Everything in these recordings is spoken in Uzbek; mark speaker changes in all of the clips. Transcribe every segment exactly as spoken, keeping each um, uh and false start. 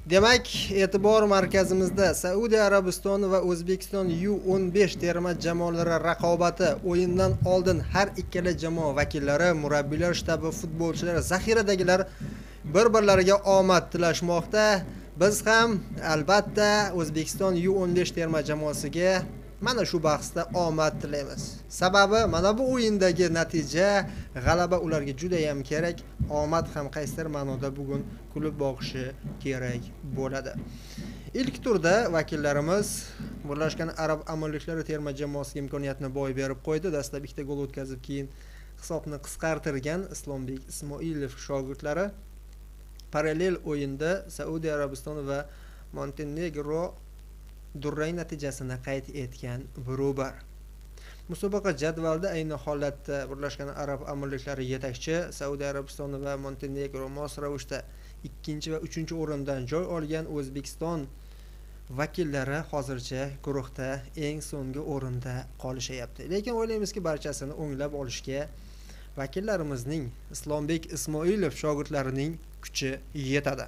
Speaker 1: Demak, e'tibor markazimizda Saudiya Arabistoni va O'zbekiston U o'n besh terma jamoalari raqobati. O'yindan oldin har ikkala jamoa vakillari, murabbiylar shtabi, futbolchilar, zaxiradagilar bir-birlariga omad tilashmoqda. Biz ham albatta O'zbekiston U o'n besh terma jamoasiga mana shu bahsda omad tilaymiz. Sababi mana bu o'yindagi natija, g'alaba ularga juda ham kerak. Omad ham qaysidir ma'noda bugun kulib boqishi kerak bo'ladi. Ilk turda vakillarimiz Birlashgan Arab Amirliklari terma jamoasiga imkoniyatni boy berib qo'ydi. Dastlab ikkita gol o'tkazib, keyin hisobni qisqartirgan Islombek Ismoilov shogirdlari parallel o'yinda Saudiya Arabistoni va Montenegro durang natijasini qayd etgan barobar. Musobaqa jadvalida ayni holatda Birlashgan Arab Amirliklari yetakchi, Saudiya Arabistoni va Montenegro mos ravishda ikkinchi va uchinchi o'rindan joy olgan. O'zbekiston vakillari hozircha guruhda eng so'nggi o'rinda qolishyapti. Lekin o'ylaymizki, barchasini o'nglab olishga vakillarimizning Islombek Ismoilov shogirdlarining kuchi yetadi.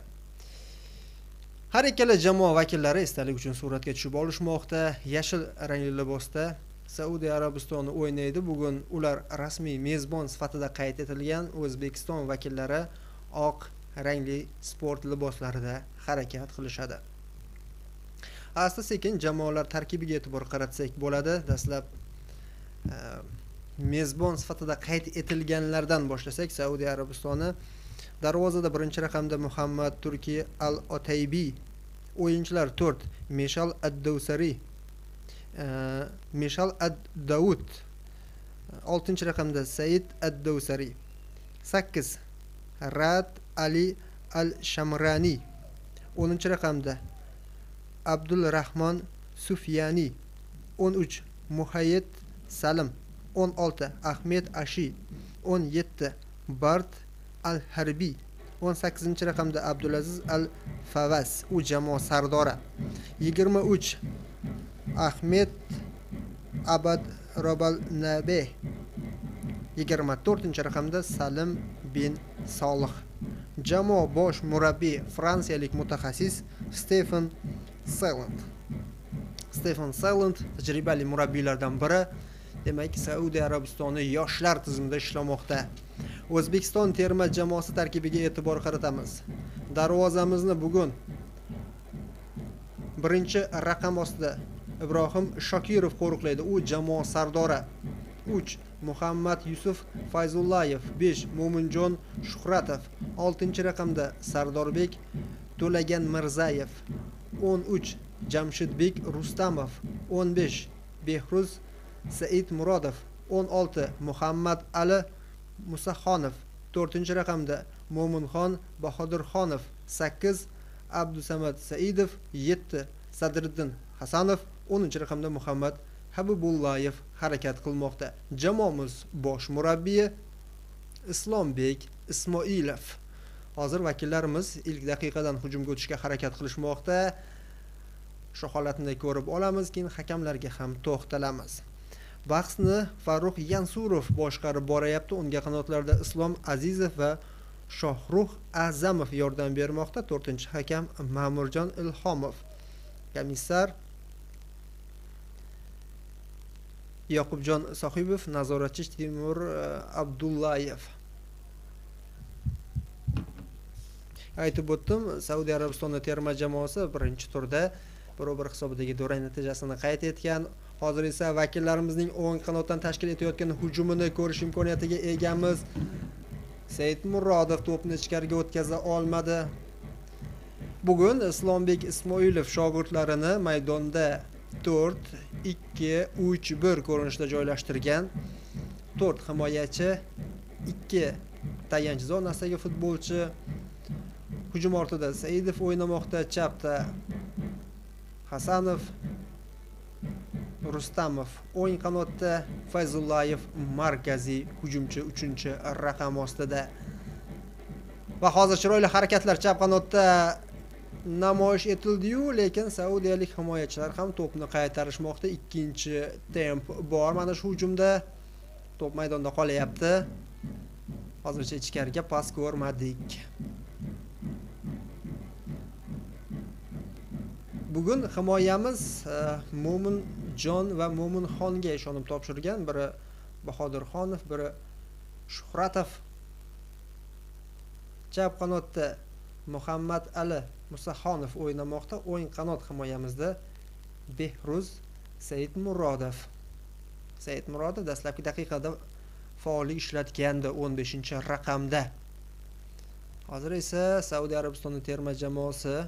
Speaker 1: Har ikkala jamoa vakillari esdalik uchun suratga tushib olishmoqda. Yashil rangli libosda Saudiya Arabistoni o'ynaydi. Bugun ular rasmiy mezbon sifatida qayd etilgan. O'zbekiston vakillari oq rangli sport liboslarida harakat qilishadi. Asta-sekin jamoalar tarkibiga e'tibor qaratsak bo'ladi. Dastlab e, mezbon sifatida qayd etilganlardan boshlasak, Saudiya Arabistoni darvozada birinchi raqamda Muhammad Turki Al-Otaybi, o'yinchilar to'rt: Meshal Ad-Dawsari, Meshal Ad-Davud, oltinchi raqamda Said Ad-Dawsari, sakkiz Rad Ali Al-Shamrani, o'ninchi raqamda Abdul Rahmon Sufyani, o'n uch Muhayyid Salim, o'n olti Ahmed Ashi, o'n yetti Bart Al-Harbiy, o'n sakkizinchi raqamda Abdulaziz Al-Favas, u jamoa sardori, yigirma uch Ahmed Abad Robalnabe, yigirma to'rtinchi raqamda Salim bin Solih. Jamoa bosh murabbiy fransiyalik mutaxassis Stefan Salant. Stefan Salant tajribali murabbiylardan biri. Demak, Saudiya Arabistoni yoshlar tizimida ishlamoqda. O'zbekiston terma jamoasi tarkibiga e'tibor qaratamiz. Darvozamizni bugun birinchi raqam ostida Ibrohim Shokirov qo'riqlaydi. U jamoa sardori. uch Muhammad Yusuf Fayzullayev, besh Mo'minjon Shuhratov, oltinchi raqamda Sardorbek To'lagan Mirzayev, o'n uch Jamshidbek Rustamov, o'n besh Behruz Said Murodov, o'n olti Muhammad Ali Musaxonov, to'rtinchi raqamda Mo'minxon Bahodirxonov, sakkiz Abdusamad Saidov, yetti Sadriddin Hasanov, o'ninchi raqamda Muhammad Habibullayev harakat qilmoqda. Jamoamiz bosh murabbiyi Islombek Ismoilov. Hozir vakillarimiz ilk daqiqadan hujumga o'tishga harakat qilishmoqda. Shu holatni ko'rib olamiz, keyin hakamlarga ham to'xtalamiz. Bahsni Farruh Yansurov boshqarib boryapti. Unga qanotlarda Islom Azizov va Shohruh Azamov yordam bermoqda. to'rtinchi hakam Ma'murjon Ilhomov. Komissar Yoqubjon Sohibov, nazoratchi Timur Abdullayev. Aytib o'tdim, Saudiya Arabistoni terma jamoasi birinchi turda barobar hisobidagi durang natijasini qayd etgan. Hozir esa vakillarimizning o'ng qanotdan tashkil etayotgan hujumini ko'rish imkoniyatiga egamiz. Said Murodov to'pni ichkariga o'tkaza olmadi. Bugun Islombek Ismoilov shogirdlarini maydonda to'rt ikki uch bir ko'rinishda joylashtirgan. to'rt himoyachi, ikki tayanch zonasidagi futbolchi. Hujum ortida Saidov o'ynamoqda, chapda Hasanov, Rustamov, o'ng qanotda Fayzullayev markaziy hujumchi uchinchi raqam ostida. Va hozir chiroyli harakatlar chap qanotda namoyish etildi-yu, lekin saudiyalik himoyachilar ham to'pni qaytarishmoqda. Ikkinchi temp bor mana shu hujumda. To'p maydonda qolyapti. Hozircha ichkariga pas ko'rmadik. bugun himoyamiz Mo'minjon va Mo'minxonga ishonib topshirgan. Biri Bahodirxonov, biri Shuhratov. Chap qanotda Muhammad Ali Musaxonov o'ynamoqda. O'ng qanot himoyamizda Behruz Saidmurodov. Saidmurodov dastlabki daqiqada faollik ishlatgandi o'n beshinchi raqamda. Hozir esa Saudiya Arabistoni terma jamoasi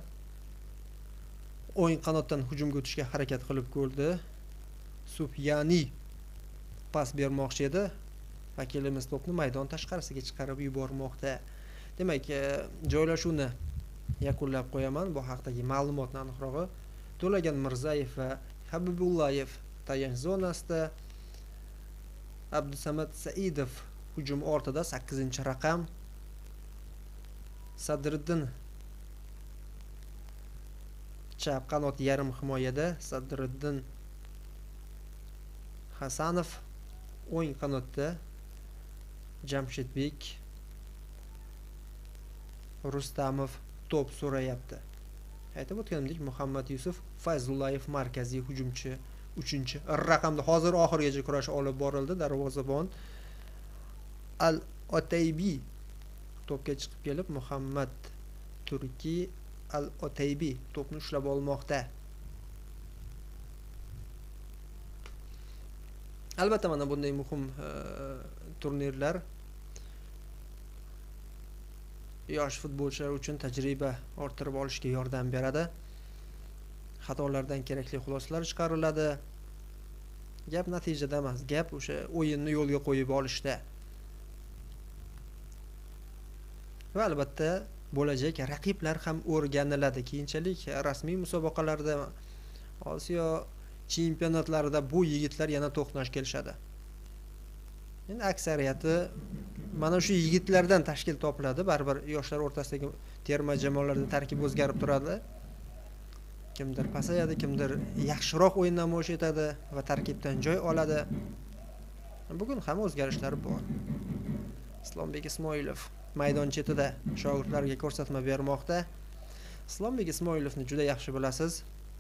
Speaker 1: o'ng qanotdan hujumga o'tishga harakat qilib ko'rdi. Sufyani pas bermoqchi edi. Vakilimiz to'pni maydon tashqarisiga chiqarib yubormoqda. Demak, joylashuvni yakunlab qo'yaman. Bu haqdagi ma'lumotni aniqrog'i To'lagan Mirzayev va Habibullayev tayanch zonasida, Abdusamad Saidov hujum ortida sakkizinchi raqam, Sadriddin chap qanot yarim himoyada, Sadriddin Hasanov o'ng qanotda, Jamshidbek Rustamov to'p so'rayapti. Aytib o'tganimdek, Muhammad Yusuf Fayzullayev markaziy hujumchi uchinchi raqamda hozir oxirigacha kurash olib borildi. Darvozabon Al-Otaybi to'pga chiqib kelib, Muhammad Turki Al-Otaybi to'pni ushlab olmoqda. Albatta, mana bunday muhim turnirlar yosh futbolchilar uchun tajriba orttirib olishga yordam beradi. Xatolardan kerakli xulosalar chiqariladi. Gap natijada emas, gap o'sha o'yinni yo'lga qo'yib olishda. Va albatta bo'lajak raqiblar ham o'rganiladi. Keyinchalik rasmiy musobaqalarda, Osiyo chempionatlarida bu yigitlar yana to'qnash kelishadi. Endi aksariyati mana shu yigitlardan tashkil topiladi. Baribir yoshlar o'rtasidagi terma jamoalarda tarkib o'zgarib turadi. Kimdir pasayadi, kimdir yaxshiroq o'yin namoyish etadi va tarkibdan joy oladi. Bugun ham o'zgarishlar bor. Islombek Ismoilov maydon chetida shogirdlarga ko'rsatma bermoqda. Islombek Ismoilovni juda yaxshi bilasiz.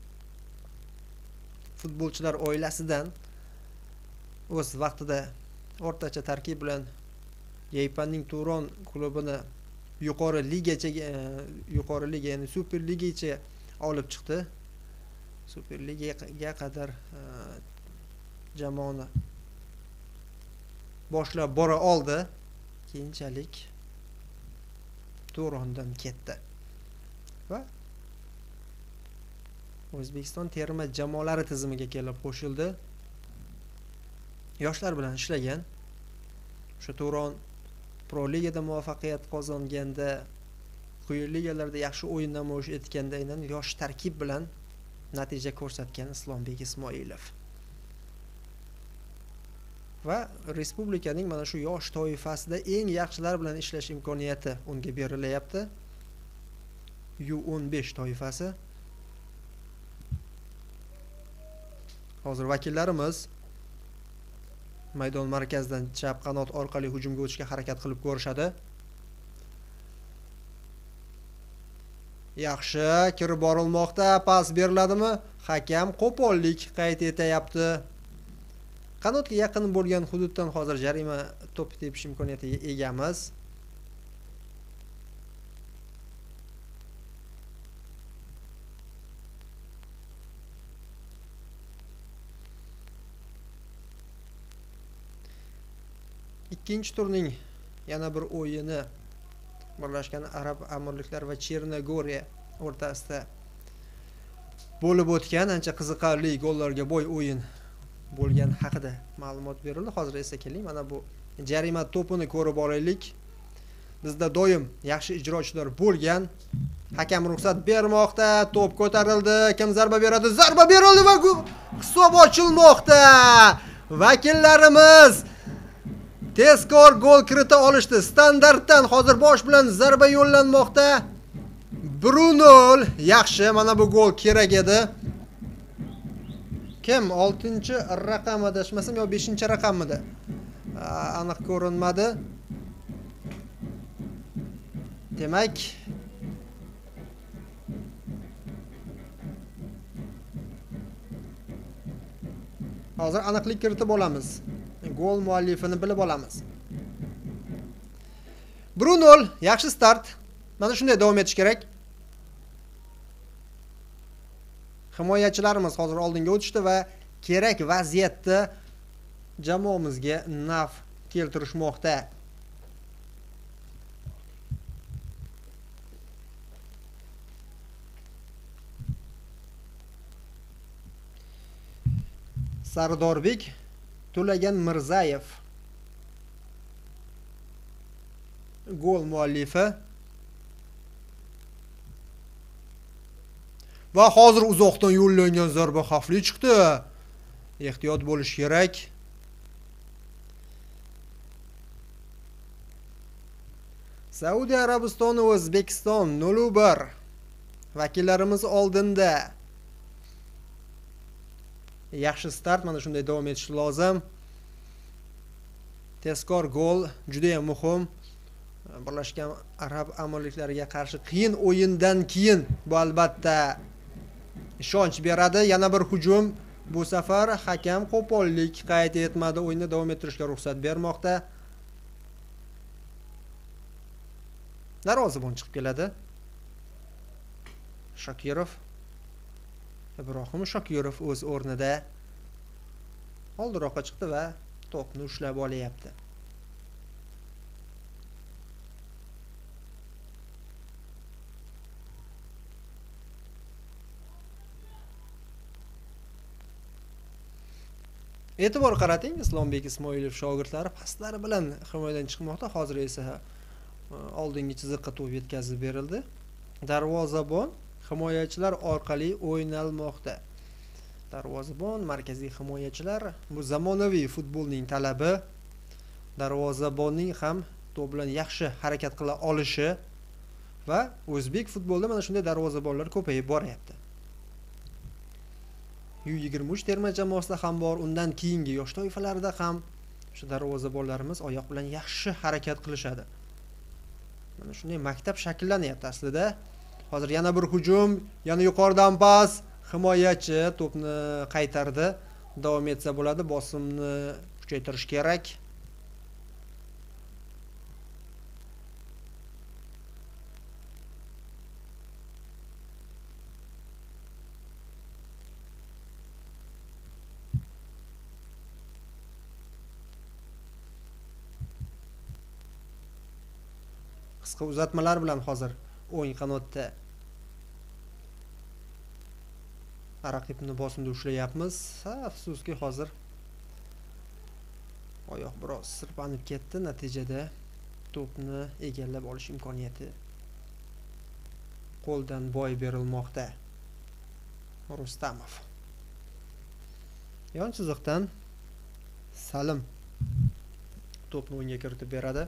Speaker 1: Futbolchilar oilasidan o'z vaqtida o'rtacha tarkib bilan Yaypanning Turon klubini yuqori ligacha yuqori liga, ya'ni Super Ligaga olib chiqdi. Super Ligaga qadar jamoani boshlab bora oldi. Keyinchalik Turondan ketdi. Va O'zbekiston terma jamoalari tizimiga kelib qo'shildi. Yoshlar bilan ishlagan. O'sha Turon Pro Ligada muvaffaqiyat qozonganda, quyi ligalarda yaxshi o'yin namoyish etganda, aynan yosh tarkib bilan natija ko'rsatgan Islombek Ismoilov. Va respublikaning mana shu yosh toifasida eng yaxshilar bilan ishlash imkoniyati unga berilyapti. U o'n besh toifasi. Hozir vakillarimiz maydon markazidan chap qanot orqali hujumga o'tishga harakat qilib ko'rishadi. Yaxshi kirib borilmoqda. Pas beriladimi? Hakam qo'pollik qayd etayapti. Qanotga yaqin bo'lgan hududdan hozir jarima to'p tepish imkoniyatiga egamiz. Ikkinchi turning yana bir o'yini Birlashgan Arab Amirliklari va Chernogoriya o'rtasida bo'lib o'tgan ancha qiziqarli gollarga boy o'yin bo'lgan haqida ma'lumot berildi. Hozir esa keling, mana bu jarima to'pini ko'rib olaylik. Bizda doim yaxshi ijrochilar bo'lgan. Hakam ruxsat bermoqda. To'p ko'tarildi. Kim zarba beradi? Zarba berildi va hisob ochilmoqda. Vakillarimiz tezkor gol kirita olishdi. Standartdan hozir bosh bilan zarba yo'llanmoqda. bir nol. Yaxshi, mana bu gol kerak edi. Kim oltinchi raqam adashmasam yo beshinchi raqamida? Aniq ko'rinmadi. Demak, Hozir aniqlik kiritib olamiz. Gol muallifini bilib olamiz. bir nol, yaxshi start. Mana shunday davom etish kerak. Himoyachilarimiz hozir oldinga o'tishdi va kerak vaziyatda jamoamizga naf keltirishmoqda. Sardorbek To'lagan Mirzayev gol muallifi va hozir uzoqdan yo'llangan zarba xavfli chiqdi. Ehtiyot bo'lish kerak. Saudiya Arabistoni O'zbekiston nol bir. Vakillarimiz oldinda. Yaxshi start, mana shunday davom etish lozim. Tezkor gol juda ham muhim. Birlashgan Arab Amirliklariga qarshi qiyin o'yindan keyin bu albatta ishonch beradi. Yana bir hujum. Bu safar hakam qo'pollik qayd etmadi, o'yinni davom ettirishga ruxsat bermoqda. Darvozabon chiqib keladi. Shokirov Ibrohim Shokirov o'z o'rnida oldiroqqa chiqdi va to'pni ushlab olyapti. E'tibor qarating, Islombek Ismoilov shogirdlari pastlari bilan himoyadan chiqmoqda. Hozir esa oldingi chiziqqa to'p yetkazib berildi. Darvozabon himoyachilar orqali o'ynalmoqda. Darvozabon, markaziy himoyachilar bu zamonaviy futbolning talabi. Darvozabonning ham to'p bilan yaxshi harakat qila olishi va o'zbek futbolida mana shunday darvozabonlar ko'payib boryapti. U yigirma uch terma jamoasida ham bor, undan keyingi yosh toifalarida ham shu darvozabonlarimiz oyoq bilan yaxshi harakat qilishadi. Mana shunday maktab shakllanyapti aslida. Hozir yana bir hujum, yana yuqoridan pas, himoyachi to'pni qaytardi. Davom etsa bo'ladi, bosimni kuchaytirish kerak. Qisqa uzatmalar bilan hozir o'ng qanotda raqibni bosimda ushlayapmiz. Afsuski hozir oyoq biroz sirpanib ketdi. Natijada to'pni egallab olish imkoniyati qo'ldan boy berilmoqda. Rustamov. Yon chiziqdan Salim to'pni o'ngga kiritib beradi.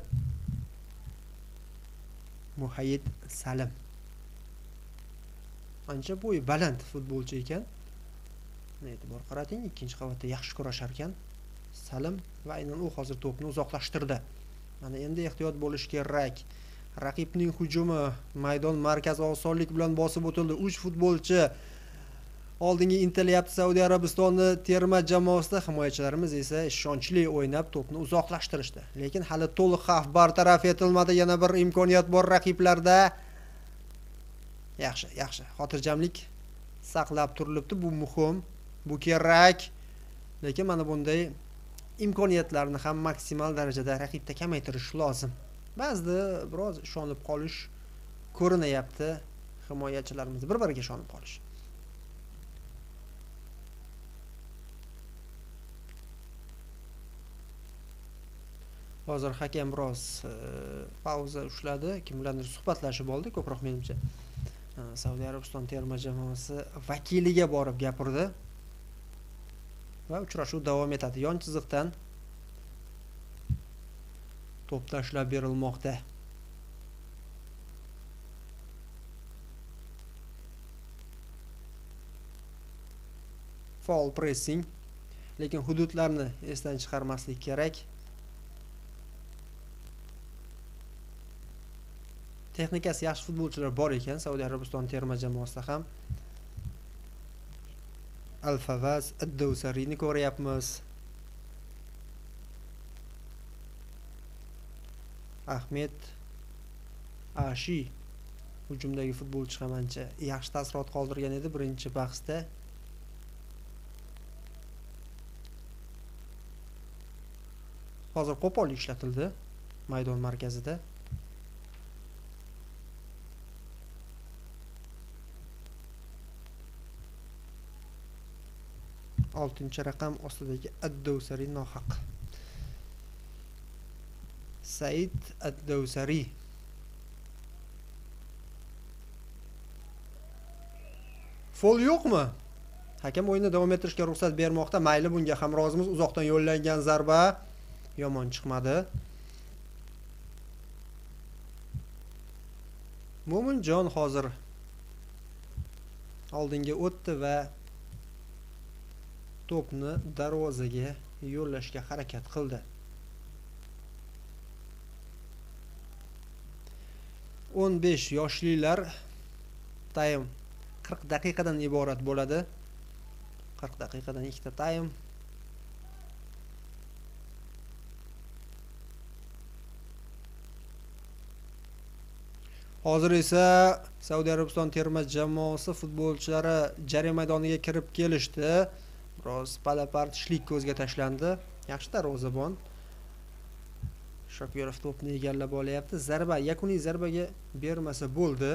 Speaker 1: Muhayyid Salim. Ancha bo'yi baland futbolchi ekan. E'tibor qarating, ikkinchi qavatda yaxshi kurashar ekan. Salim va aynan u hozir to'pni uzoqlashtirdi. Mana endi ehtiyot bo'lish kerak. Raqibning hujumi maydon markazi osonlik bilan bosib o'tildi. uch futbolchi oldinga intilyapti. Saudiya Arabistoni terma jamoasida himoyachilarimiz esa ishonchli o'ynab to'pni uzoqlashtirishdi. Lekin hali to'liq xavf bartaraf etilmadi. Yana bir imkoniyat bor raqiblarda. Yaxshi, yaxshi. Xotirjamlik saqlab turilibdi. Bu muhim, bu kerak. Lekin mana bunday imkoniyatlarni ham maksimal darajada raqibda kamaytirish lozim. Ba'zida biroz ishonib qolish ko'rinyapti. Himoyachilarimiz bir-biriga ishonib qolish. Hozir hakam biroz pauza ushladi. Kim bilandir suhbatlashib oldi, ko'proq menimcha. Saudiya Arabiston terma jamoasi vakiliga borib gapirdi. Va uchrashuv davom etadi. Yon chiziqdan to'p tashlab berilmoqda. Foul pressing. Lekin hududlarni esdan chiqarmaslik kerak. Texnikasi yaxshi futbolchilar bor ekan Saudiya Arabiston terma jamoasida ham. Alfavaz Ad-Dawsarini ko'ryapmiz. Ahmed Ashi hujumdagi futbolchi ham ancha yaxshi taassurot qoldirgan edi birinchi bahsda. Hozir qo'pol ishlatildi maydon markazida. oltinchi raqam ostidagi Ad-Dawsari nohaq. Said Ad-Dawsari. Fol yo'qmi? Hakam o'yinni davom ettirishga ruxsat bermoqda. Mayli, bunga ham rozimiz. Uzoqdan yo'llangan zarba yomon chiqmadi. Mo'minjon hozir oldinga o'tdi va to'pni darvozaga yo'llashga harakat qildi. o'n besh yoshlilar taym qirq daqiqadan iborat bo'ladi. qirq daqiqadan ikkita taym. Hozir esa Saudiya Arabiston terma jamoasi futbolchilari jarima maydoniga kirib kelishdi. Biroz palapartishlik ko'zga tashlandi. Yaxshi darvozabon Shokirov to'pni egallab olyapti. Zarba, yakuniy zarbaga bermasa bo'ldi.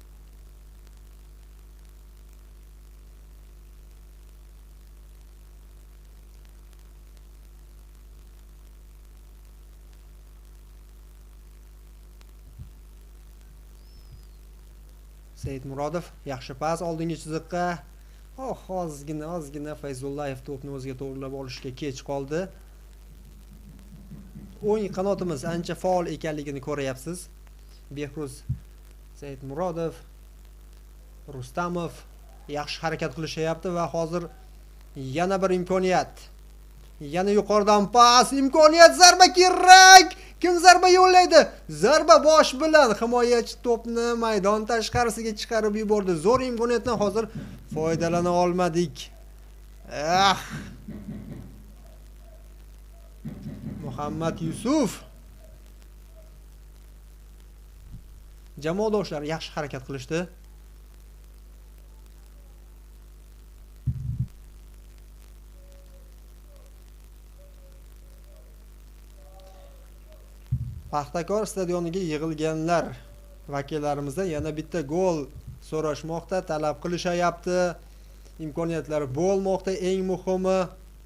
Speaker 1: Said Murodov yaxshi pas oldingi chiziqqa. Oh, ozgina, ozgina Fayzullayev to'pni o'ziga to'g'rilab olishga kech qoldi. O'yin qanotimiz ancha faol ekanligini ko'ryapsiz. Behruz Said Murodov, Rustamov yaxshi harakat qilishyapti va hozir yana bir imkoniyat. Yana yuqoridan pas, imkoniyat, zarba kerak. Kim zarba yo'llaydi? Zarba bosh bilan himoyachi to'pni maydon tashqarisiga chiqarib yubordi. Zo'r imkoniyatdan hozir foydalana olmadik. Ah! Muhammad Yusuf. Jamoadoshlar yaxshi harakat qilishdi. Paxtakor stadioniga yig'ilganlar vakillarimizdan yana bitta gol so'rashmoqda, talab qilishyapti. Imkoniyatlari bo'lmoqda, eng muhimi.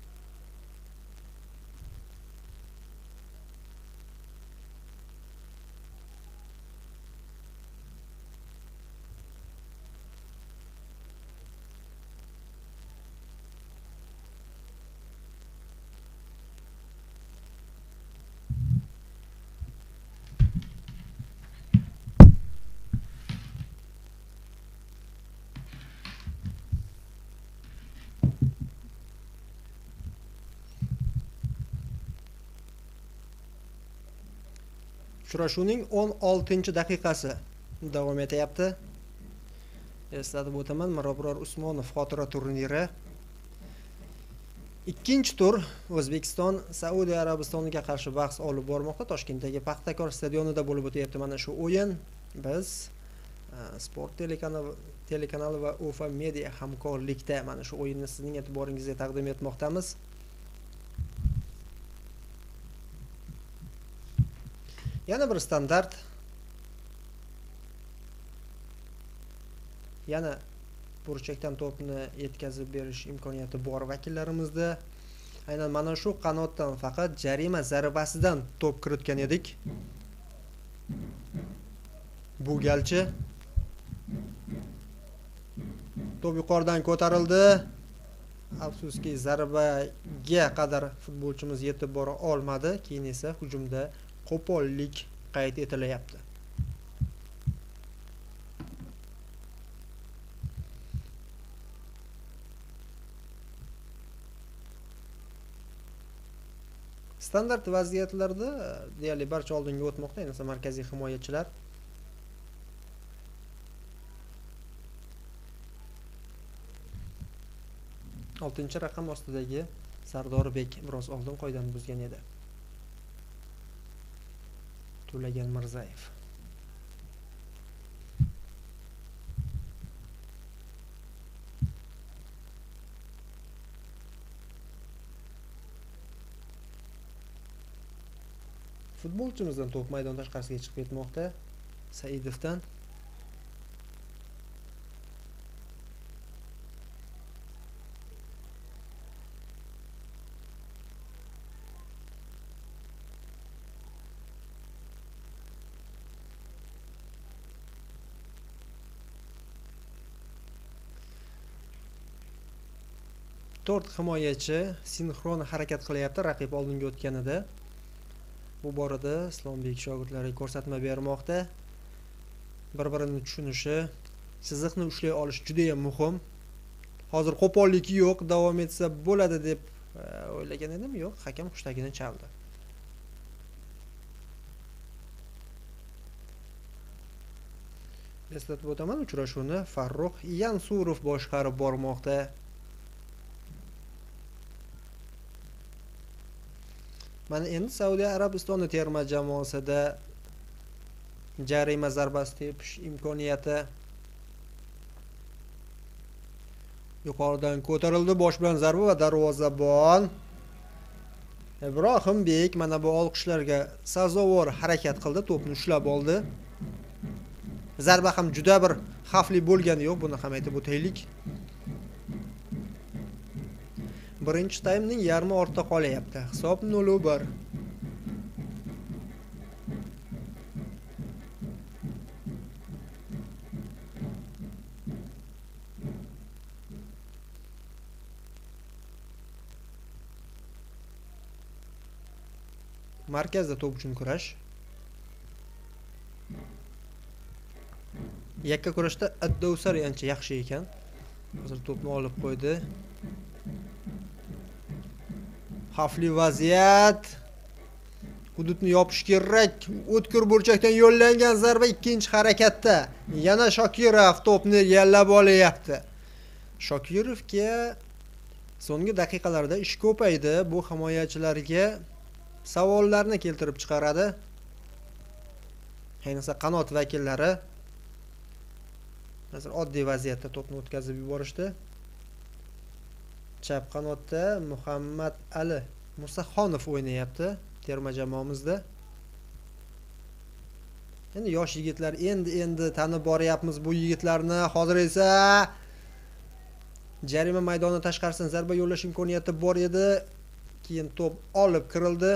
Speaker 1: Uchrashuvning o'n oltinchi daqiqasi davom etyapti. Eslatib o'taman, Mirobror Usmonov xotira turniri. Ikkinchi tur O'zbekiston Saudiya Arabistoniga qarshi bahs olib bormoqda. Toshkentdagi Paxtakor stadionida bo'lib o'tyapti mana shu o'yin. Biz Sport telekanali telekanali va Ufa Media hamkorlikda mana shu o'yinni sizning e'tiboringizga taqdim etmoqdamiz. Yana bir standart. Yana burchakdan to'pni yetkazib berish imkoniyati bor vakillarimizda. Aynan mana shu qanotdan faqat jarima zarbasidan to'p kiritgan edik. Bu galchi. To'p yuqoridan ko'tarildi. Afsuski zarbaga qadar futbolchimiz yetib bora olmadi. Keyin esa hujumda qo'pollik qayd etilyapti. Standart vaziyatlarda deyarli barcha oldinga o'tmoqda, ayniqsa markaziy himoyachilar. oltinchi raqam ostidagi Sardorbek biroz oldin qoidani buzgan edi. To'lagan Mirzayev. Futbolchimizdan to'p maydon tashqarisiga chiqib ketmoqda. Saidovdan to'rt himoyachi sinxron harakat qilyapti raqib oldinga o'tganida. Bu borada Islombek shogirdlariga ko'rsatma bermoqda. Bir-birini tushunishi, chiziqni ushlay olish juda ham muhim. Hozir qo'polligi yo'q, davom etsa bo'ladi deb o'ylagan edim, yo'q, hakam xushtagini chaldi. Eslatib o'taman, uchrashuvni Farruh Yansurov boshqarib bormoqda. Mana endi Saudiya Arabistoni terma jamoasida jarima zarbasi tepish imkoniyati. Yuqoridan ko'tarildi, bosh bilan zarba va darvozabon Ibrohimbek mana bu olqishlarga sazovor harakat qildi, to'pni ushlab oldi. Zarba ham juda bir xavfli bo'lgani yo'q, buni ham aytib o'taylik. Birinchi taymning yarmi ortda qolyapti. Hisob nol bir. Markazda to'p uchun kurash. Yakka kurashda Ad-Dawsar ancha yaxshi ekan. Hozir to'pni olib qo'ydi. Xavfli vaziyat. Hududni yopish kerak. O'tkir burchakdan yo'llangan zarba ikkinchi harakatda. Yana Shokirov to'pni yallab olyapti. Shokirovga so'nggi daqiqalarda ish ko'paydi. Bu himoyachilarga savollarni keltirib chiqaradi. Ayniqsa qanot vakillari hozir oddiy vaziyatda to'pni o'tkazib yuborishdi. Chap qanotda Muhammad Ali Musaxonov o'ynayapti terma jamoamizda. Endi yosh yigitlar endi-endi tanib boryapmiz bu yigitlarni. Hozir esa jarima maydoni tashqarisidan zarba yo'llash imkoniyati bor edi. Keyin to'p olib kirildi.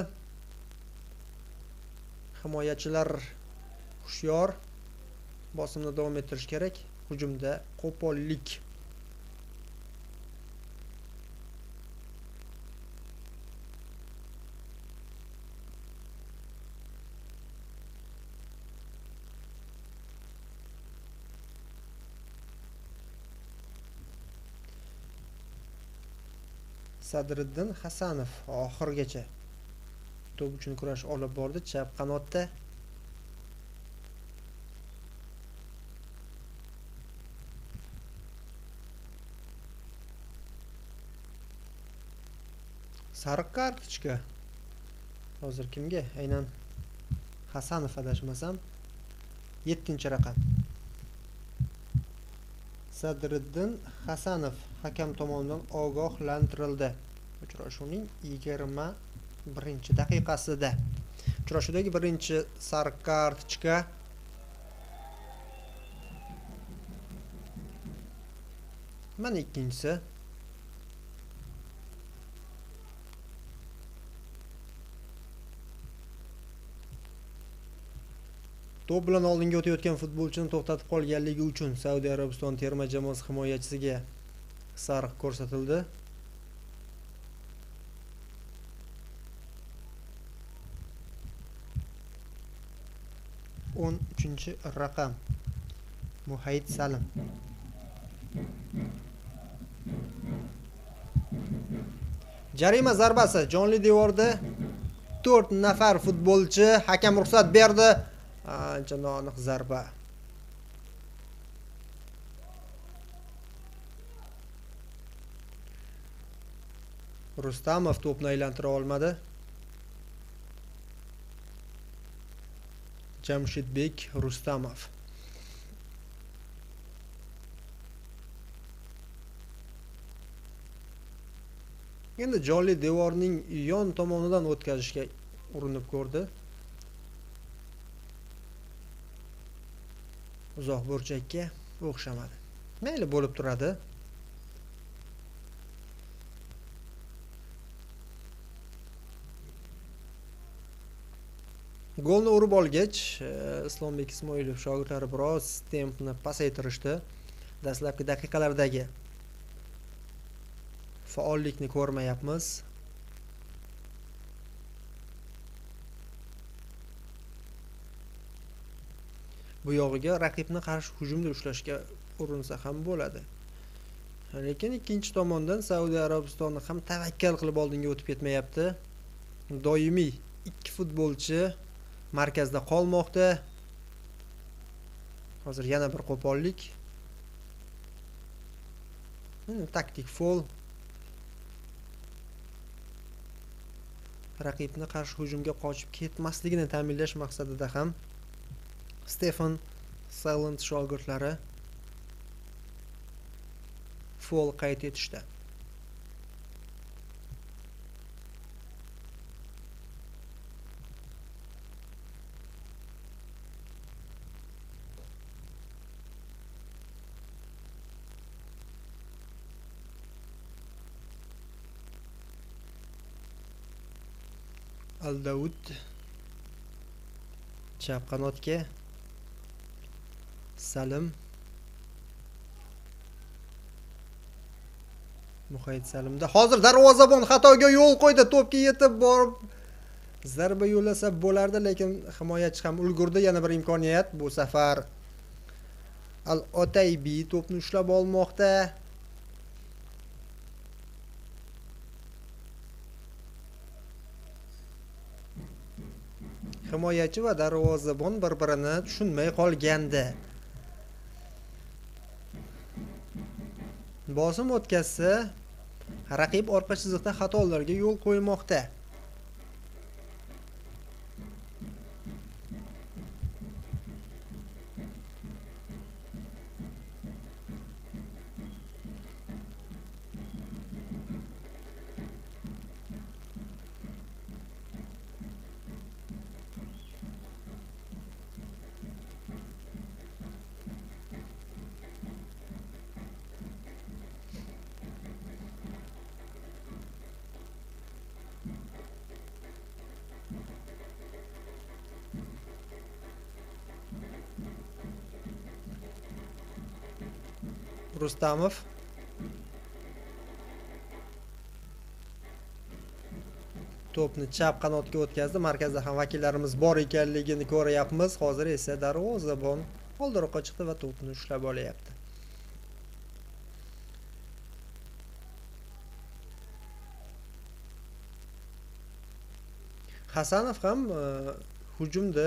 Speaker 1: Himoyachilar hushyor. Bosimni davom ettirish kerak. Hujumda qo'pollik. Sadriddin Hasanov oxirgacha to'p uchun kurash olib bordi chap qanotda. Sariq kartochka. Hozir kimga? Aynan Hasanov adashmasam yettinchi raqam. Sadriddin Hasanov hakam tomonidan ogohlantirildi. Uchrashuvning yigirma birinchi daqiqasida. Uchrashuvdagi birinchi sariq kartochka. Mana ikkinchisi. To'p bilan oldinga o'tayotgan futbolchini to'xtatib qolganligi uchun Saudiya Arabistoni terma jamoasi himoyachisiga sariq ko'rsatildi. o'n uchinchi raqam Muhayd Salim. Jarima zarbasi jonli devorda to'rt nafar futbolchi, hakam ruxsat berdi. Ancha noaniq zarba. Rustamov to'pni aylantira olmadi. Jamshidbek Rustamov. Endi jonli devorning yon tomonidan o'tkazishga urinib ko'rdi. Uzoq burchakka o'xshamadi. Mayli, bo'lib turadi. Golni urib olgach, Islombek Ismoilov shogirdlari biroz tempni pasaytirishdi. Dastlabki daqiqalardagi faollikni ko'rmayapmiz. Bu yog'iga raqibni qarshi hujumda ushlashga urinsa ham bo'ladi. Lekin ikkinchi tomondan Saudiya Arabistoni ham tavakkal qilib oldinga o'tib ketmayapti. Doimiy ikki futbolchi markazda qolmoqda. Hozir yana bir qo'pollik. Taktik foul. Raqibni qarshi hujumga qochib ketmasligini ta'minlash maqsadida ham Stefan Silent shogirdlari foul qayd etishdi. Al-Daud chap qanotga, Salim Muhayt Salimda. Hozir darvozabon xatoga yo'l qo'ydi. To'pga yetib borib zarba yo'lasa bo'lardi, lekin himoyachi ham ulgurdi. Yana bir imkoniyat. Bu safar Al-Otaybi to'pni ushlab olmoqda. Himoyachi va darvozabon bir-birini tushunmay qolgandi. Bosim o'tkazsa, raqib orqa chiziqda xatolarga yo'l qo'ymoqda. Rustamov to'pni chap qanotga o'tkazdi. Markazda ham vakillarimiz bor ekanligini ko'ryapmiz. Hozir esa darvozabon oldiroqqa chiqdi va to'pni ushlab olyapti. Hasanov ham uh, hujumda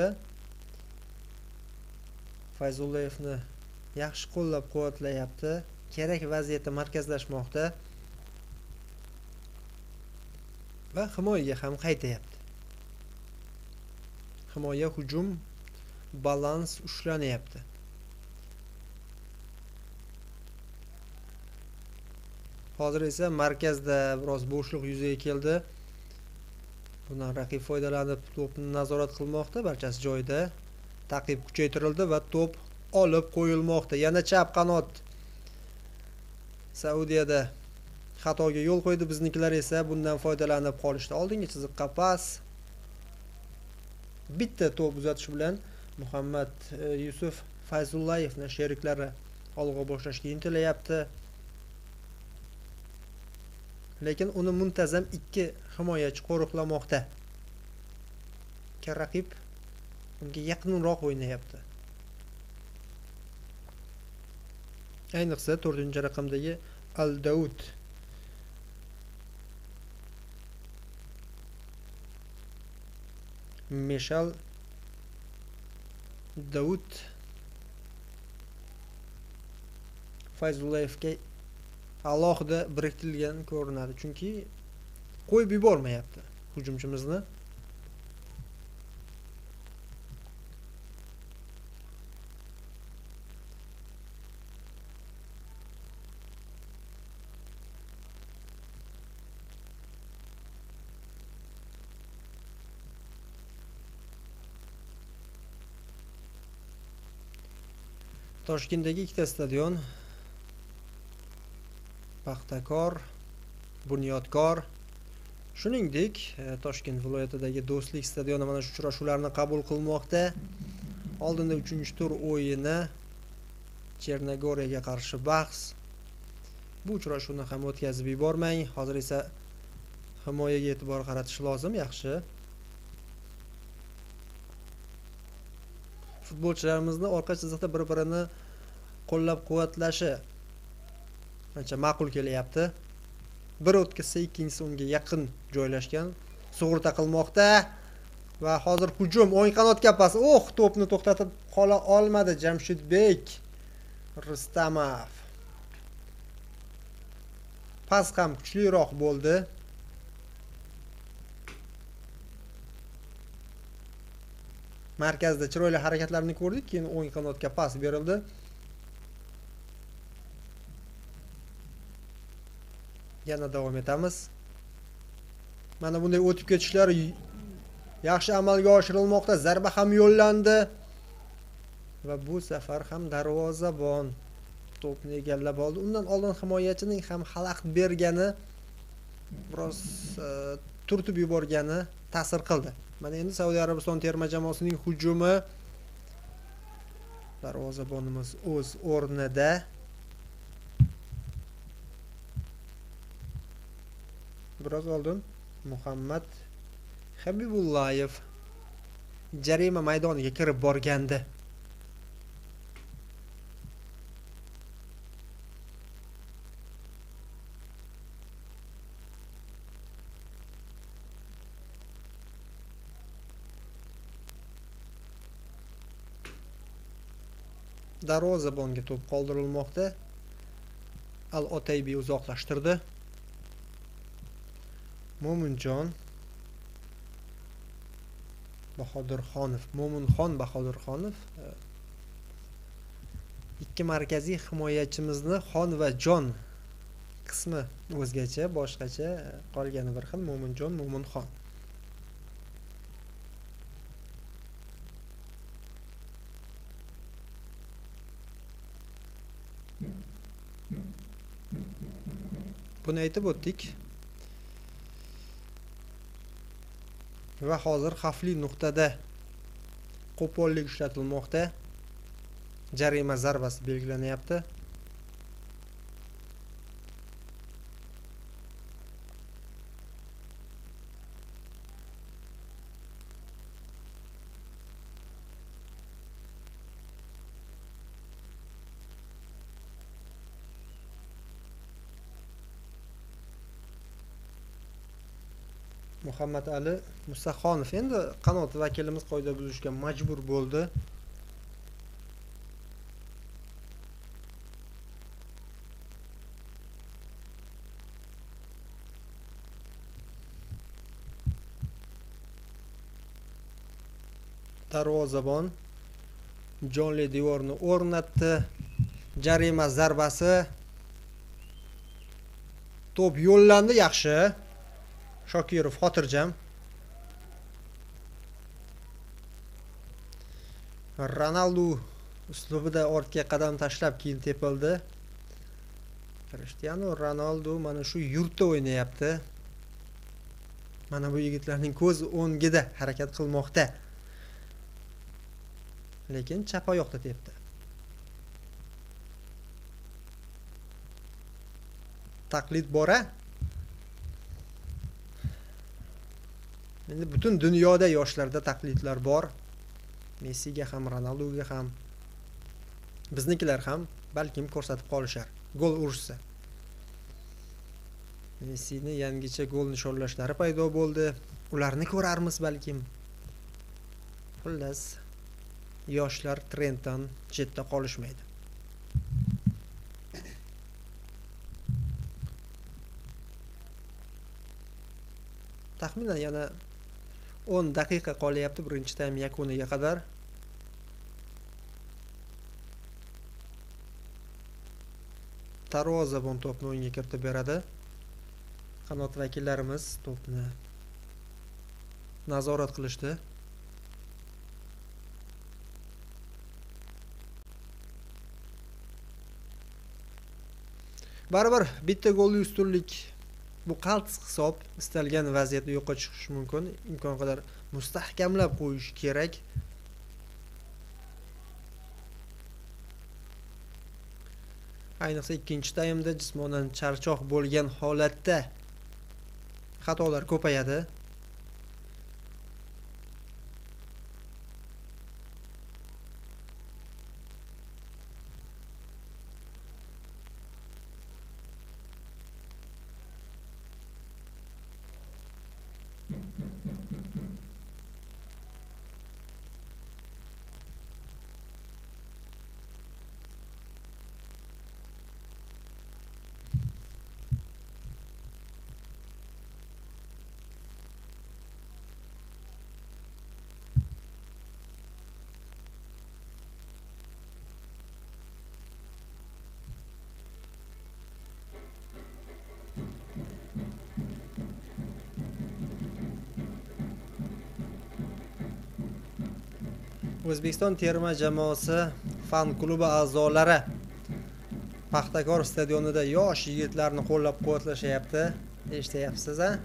Speaker 1: Fayzullayevni yaxshi qo'llab-quvvatlayapti. Kerak vaziyatda markazlashmoqda va himoyaga ham qaytayapti. Himoya hujum balans ushlanyapti. Hozir esa markazda biroz bo'shliq yuzaga keldi. Bundan raqib foydalanib to'pni nazorat qilmoqda. Barchasi joyida. Taqib kuchaytirildi va to'p olib qo'yilmoqda. Yana chap qanot Saudiyada xatoga yo'l qo'ydi. Biznikilar esa bundan foydalanib qolishdi. Oldingi chiziqqa pas. Bitta to'p uzatish bilan Muhammad Yusuf Fayzullayevning sheriklari olg'a boshlashga intilayapti. Lekin uni muntazam ikki himoyachi qo'riqlamoqda. Raqib unga yaqinroq o'ynayapti. Ayniqsa to'rtinchi raqamdagi Al-Daud. Mishal Daud Fayzullayevga alohida biriktirilgan ko'rinadi. Chunki qo'yib yubormayapti hujumchimizni. Toshkentdagi ikkita stadion, Paxtakor, Bunyodkor, shuningdek Toshkent viloyatidagi Do'stlik stadioni mana shu uchrashuvlarni qabul qilmoqda. Oldinda uchinchi tur o'yini Chernogoriyaga qarshi bahs. Bu uchrashuvni ham o'tkazib yubormang. Hozir esa himoyaga e'tibor qaratish lozim. Yaxshi. Futbolchilarimizni orqa chiziqda bir-birini qo'llab-quvvatlashi ancha ma'qul kelyapti. Bir o'tkazsa ikkinchisi unga yaqin joylashgan. Sug'urta qilmoqda va hozir hujum o'ng qanotga pas. Oh, to'pni to'xtatib qola olmadi Jamshidbek Rustamov. Pas ham kuchliroq bo'ldi. Markazda chiroyli harakatlarni ko'rdik, keyin o'ng qanotga pas berildi. Yana davom etamiz. Mana bunday o'tib ketishlar yaxshi amalga oshirilmoqda. Zarba ham yo'llandi va bu safar ham darvozabon to'pni egallab oldi. Undan oldin himoyachining ham xalaqit bergani, biroz uh, turtib yuborgani ta'sir qildi. Mana endi Saudiya Arabiston terma jamoasining hujumi. Darvozabonimiz o'z o'rnida. Biroz oldin Muhammad Habibullayev jarima maydoniga kirib borgandi. Darvozabonga to'p qoldirilmoqda. Al-Otaybi uzoqlashtirdi. Mo'minjon Bahodirxonov, Mo'minxon Bahodirxonov. Ikki markaziy himoyachimizni Xon va Jon qismi o'zgacha, boshqacha, qolgani bir xil. Mo'minjon, Mo'minxon. Buni aytib o'tdik. Va hozir xavfli nuqtada qo'pollik ishlatilmoqda. Jarima zarbasi belgilanyapti. Muhammad Ali Musaxonov endi qanot vakilimiz qoida buzishga majbur bo'ldi. Darvozabon jonli devorni o'rnatdi. Jarima zarbasi. To'p yo'llandi, yaxshi. Shokirov xotirjam. Ronaldo uslubida ortga qadam tashlab keyin tepildi. Cristiano Ronaldo mana shu yurtda o'ynayapti. Mana bu yigitlarning ko'z o'ngida harakat qilmoqda. Lekin chap oyoqda tepdi. Taqlid bora. Endi butun dunyoda yoshlarda taqlidlar bor. Messiga ham, Ronaldoga ham, biznikilar ham balkim ko'rsatib qolishar. Gol urishsa. Messini yangicha gol nishonlashlari paydo bo'ldi. Ularni ko'rarmiz balkim. Xullas, yoshlar trenddan chetda qolishmaydi. taxminan yana o'n daqiqa qolyapti birinchi taym yakuniga qadar. Darvozabon to'pni o'yinga kiritib beradi. Qanot vakillarimiz to'pni nazorat qilishdi. Baribir bitta golli ustunlik bu qaltis hisob istalgan vaziyatda yo'qqa chiqishi mumkin. Imkon qadar mustahkamlab qo'yish kerak. Ayniqsa ikkinchi taymda jismonan charchoq bo'lgan holatda xatolar ko'payadi. O'zbekiston terma jamoasi fan klubi a'zolari Paxtakor stadionida yosh yigitlarni qo'llab-quvvatlashyapti. Eshityapsiz a?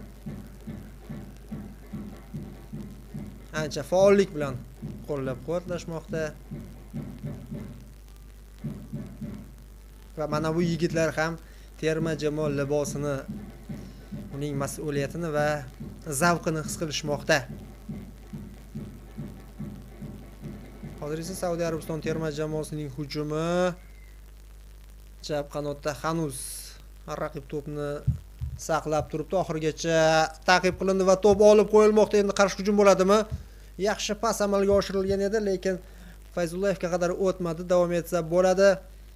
Speaker 1: Ancha faollik bilan qo'llab-quvvatlashmoqda. Va mana bu yigitlar ham terma jamoa libosini, uning mas'uliyatini va zavqini his qilishmoqda. Hozir esa Saudiya Arabiston terma jamoasining hujumi chap qanotda hanuz raqib to'pni saqlab turibdi. Oxirigacha ta'qib qilindi va to'p olib qo'yilmoqda. Endi qarshi hujum bo'ladimi? Yaxshi pas amalga oshirilgan edi, lekin Fayzullayevga qadar o'tmadi. Davom etsa bo'ladi.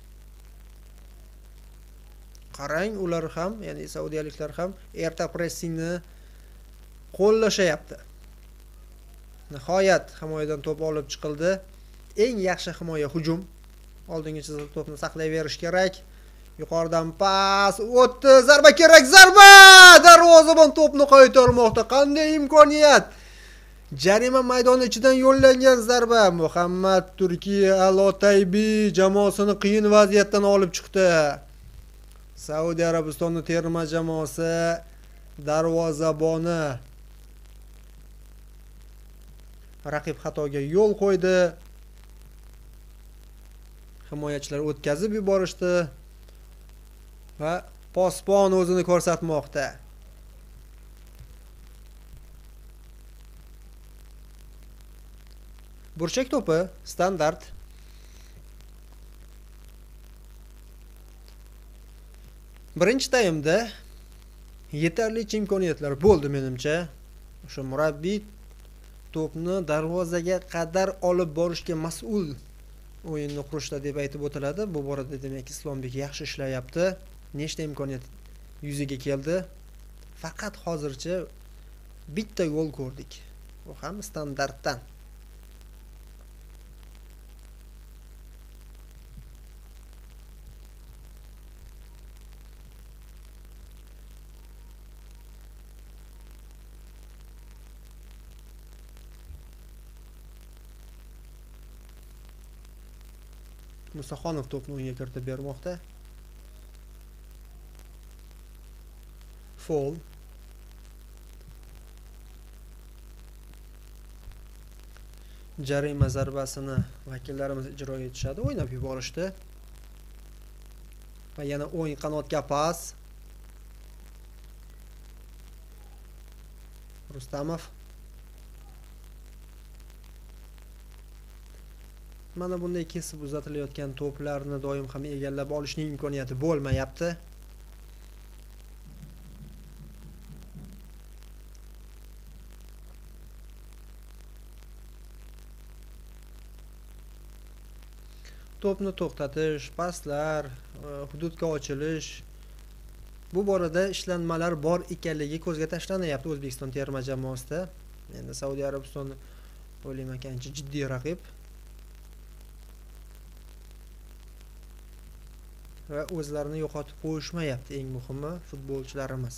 Speaker 1: Qarang, ular ham, ya'ni saudiyaliklar ham erta pressingni qo'llashyapti. Nihoyat himoyadan to'p olib chiqildi. Eng yaxshi himoya hujum. Oldingi chizilib to'pni saqlayverish kerak. Yuqoridan pas o'tdi, zarba kerak, zarba! Darvozabon to'pni qaytarmoqda. Qanday imkoniyat? Jarima maydoni ichidan yo'llangan zarba. Muhammad Turkiy Al-Otaybi jamoasini qiyin vaziyatdan olib chiqdi. Saudiya Arabistoni terma jamoasi darvozaboni raqib xatoga yo'l qo'ydi. Himoyachilar o'tkazib yuborishdi va posbon o'zini ko'rsatmoqda. Burchak to'pi standart. Birinchi taymda yetarlicha imkoniyatlar bo'ldi menimcha. O'sha murabbiy to'pni darvozaga qadar olib borishga mas'ul o'yinni qurishda deb aytib o'tiladi. Bu borada demak Islombek yaxshi ishlayapti. Nechta imkoniyat yuzaga keldi. Faqat hozircha bitta gol ko'rdik. Bu ham standartdan. Musaxonov to'pni o'yinga kiritib bermoqda. Foul. Jarima zarbasini vakillarimiz ijro etishadi, o'ynab yuborishdi. Va yana o'yin qanotga pas. Rustamov. Mana bunday kesib uzatilayotgan to'plarni doim ham egallab olishning imkoniyati bo'lmayapti. To'pni to'xtatish, paslar, hududga ochilish Bu borada ishlanmalar bor ekanligi ko'zga tashlanyapti O'zbekiston terma jamoasida. Endi Saudiya Arabistoni o'ylayman ancha jiddiy raqib. Va o'zlarini yo'qotib qo'yishmayapti, eng muhimi futbolchilarimiz.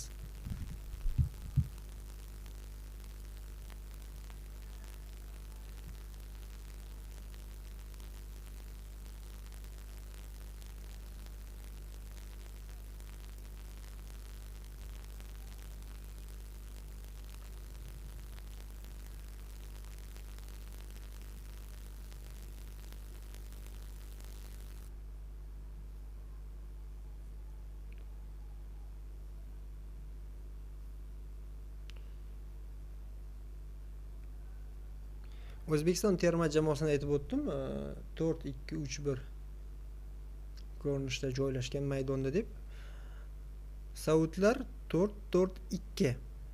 Speaker 1: O'zbekiston terma jamoasini aytib o'tdim, to'rt ikki uch bir ko'rinishda joylashgan maydonda deb. Saudlar to'rt to'rt ikki.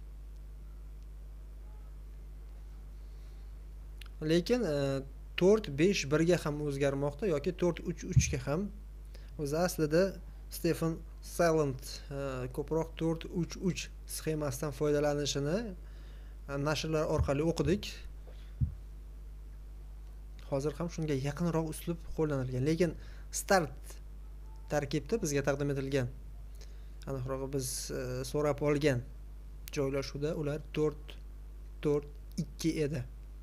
Speaker 1: Lekin to'rt besh bir ga ham o'zgarmoqda yoki to'rt uch uch ga ham. O'zi aslida Stefan Silent ko'proq to'rt uch uch sxemasidan foydalanishini nashrlar orqali o'qidik. Hozir ham shunga yaqinroq uslub qo'llanilgan, lekin start tarkibda bizga taqdim etilgan, aniqrog'i biz so'rab olgan joylashuvda ular to'rt to'rt ikki edi.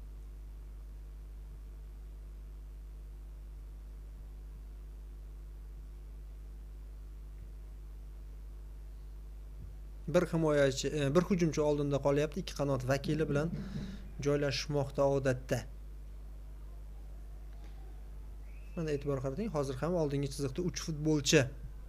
Speaker 1: Bir himoyachi, bir hujumchi oldinda qolyapti, ikki qanot vakili bilan joylashmoqda odatda. Mana e'tibor qarating, hozir ham oldingi chiziqda uch futbolchi.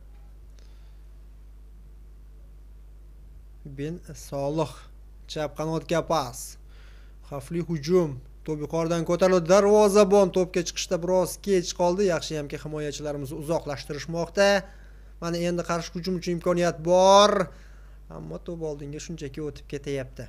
Speaker 1: Ben Solih chap qanotga pas. Xavfli hujum. To'p yuqoridan ko'tarildi. Darvozabon to'pga chiqishda biroz kech qoldi. Yaxshi hamki himoyachilarimizni uzoqlashtirishmoqda. Mana endi qarshi hujum uchun imkoniyat bor. Ammo to'p oldinga shunchaki o'tib ketyapti.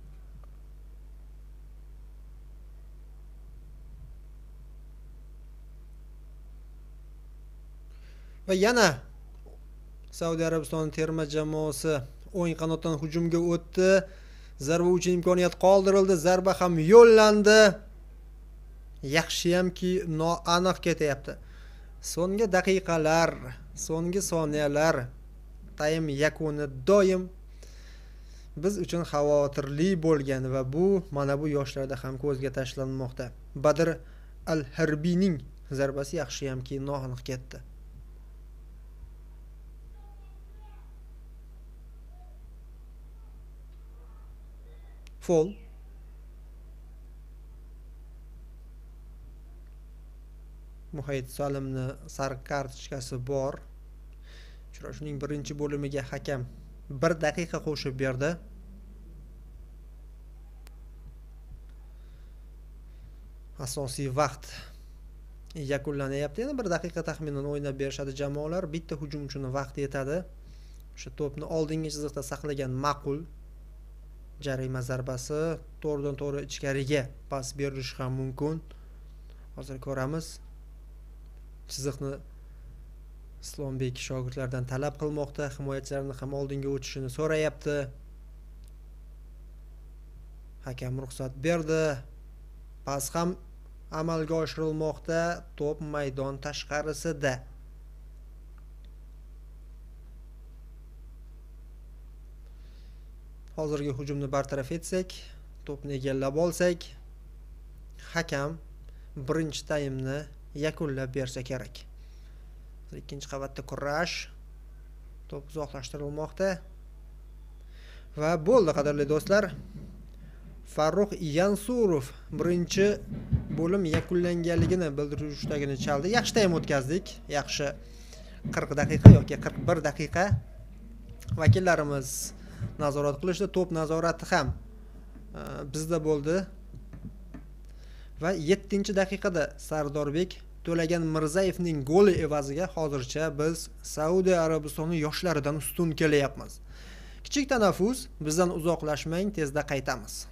Speaker 1: Va yana Saudiya Arabistoni terma jamoasi o'ng qanotdan hujumga o'tdi. Zarba uchun imkoniyat qoldirildi. Zarba ham yo'llandi. Yaxshi hamki noaniq ketyapti. So'nggi daqiqalar, so'nggi soniyalar, taym yakuni doim biz uchun xavotirli bo'lgan va bu mana bu yoshlarda ham ko'zga tashlanmoqda. Badr al-Harbiyning zarbasi yaxshi hamki noaniq ketdi. Fol. Muhayt Salimni sariq kartochkasi bor. Uchrashuvning birinchi bo'limiga hakam bir daqiqa qo'shib berdi. Asosiy vaqt yakunlanyapti. Yana bir daqiqa taxminan o'ynab berishadi jamoalar. Bitta hujumchini vaqt yetadi. O'sha to'pni oldingi chiziqda saqlagan ma'qul. Jarima zarbasi to'g'ridan to'g'ri ichkariga pas berish ham mumkin. Hozir ko'ramiz. Chiziqni Islombek shogirdlardan talab qilmoqda, himoyachilarni ham oldinga o'tishini so'rayapti. Hakam ruxsat berdi. Pas ham amalga oshirilmoqda, to'p maydon tashqarisida. Hozirgi hujumni bartaraf etsak, to'pni egallab olsak, hakam birinchi taymni yakunlab bersa kerak. Ikkinchi qavatda kurash, to'p uzoqlashtirilmoqda va bo'ldi qadrli do'stlar. Farruh Yansurov birinchi bo'lim yakunlanganligini bildiruvchi chaldi. Yaxshi taym o'tkazdik. Yaxshi qirq daqiqa yoki qirq bir daqiqa vakillarimiz nazorat qilishdi. To'p nazorati ham bizda bo'ldi. Va yettinchi daqiqada Sardorbek To'lagan Mirzayevning goli evaziga hozircha biz Saudiya Arabistoni yoshlaridan ustun kelyapmiz. Kichik tanaffus, bizdan uzoqlashmang, tezda qaytamiz.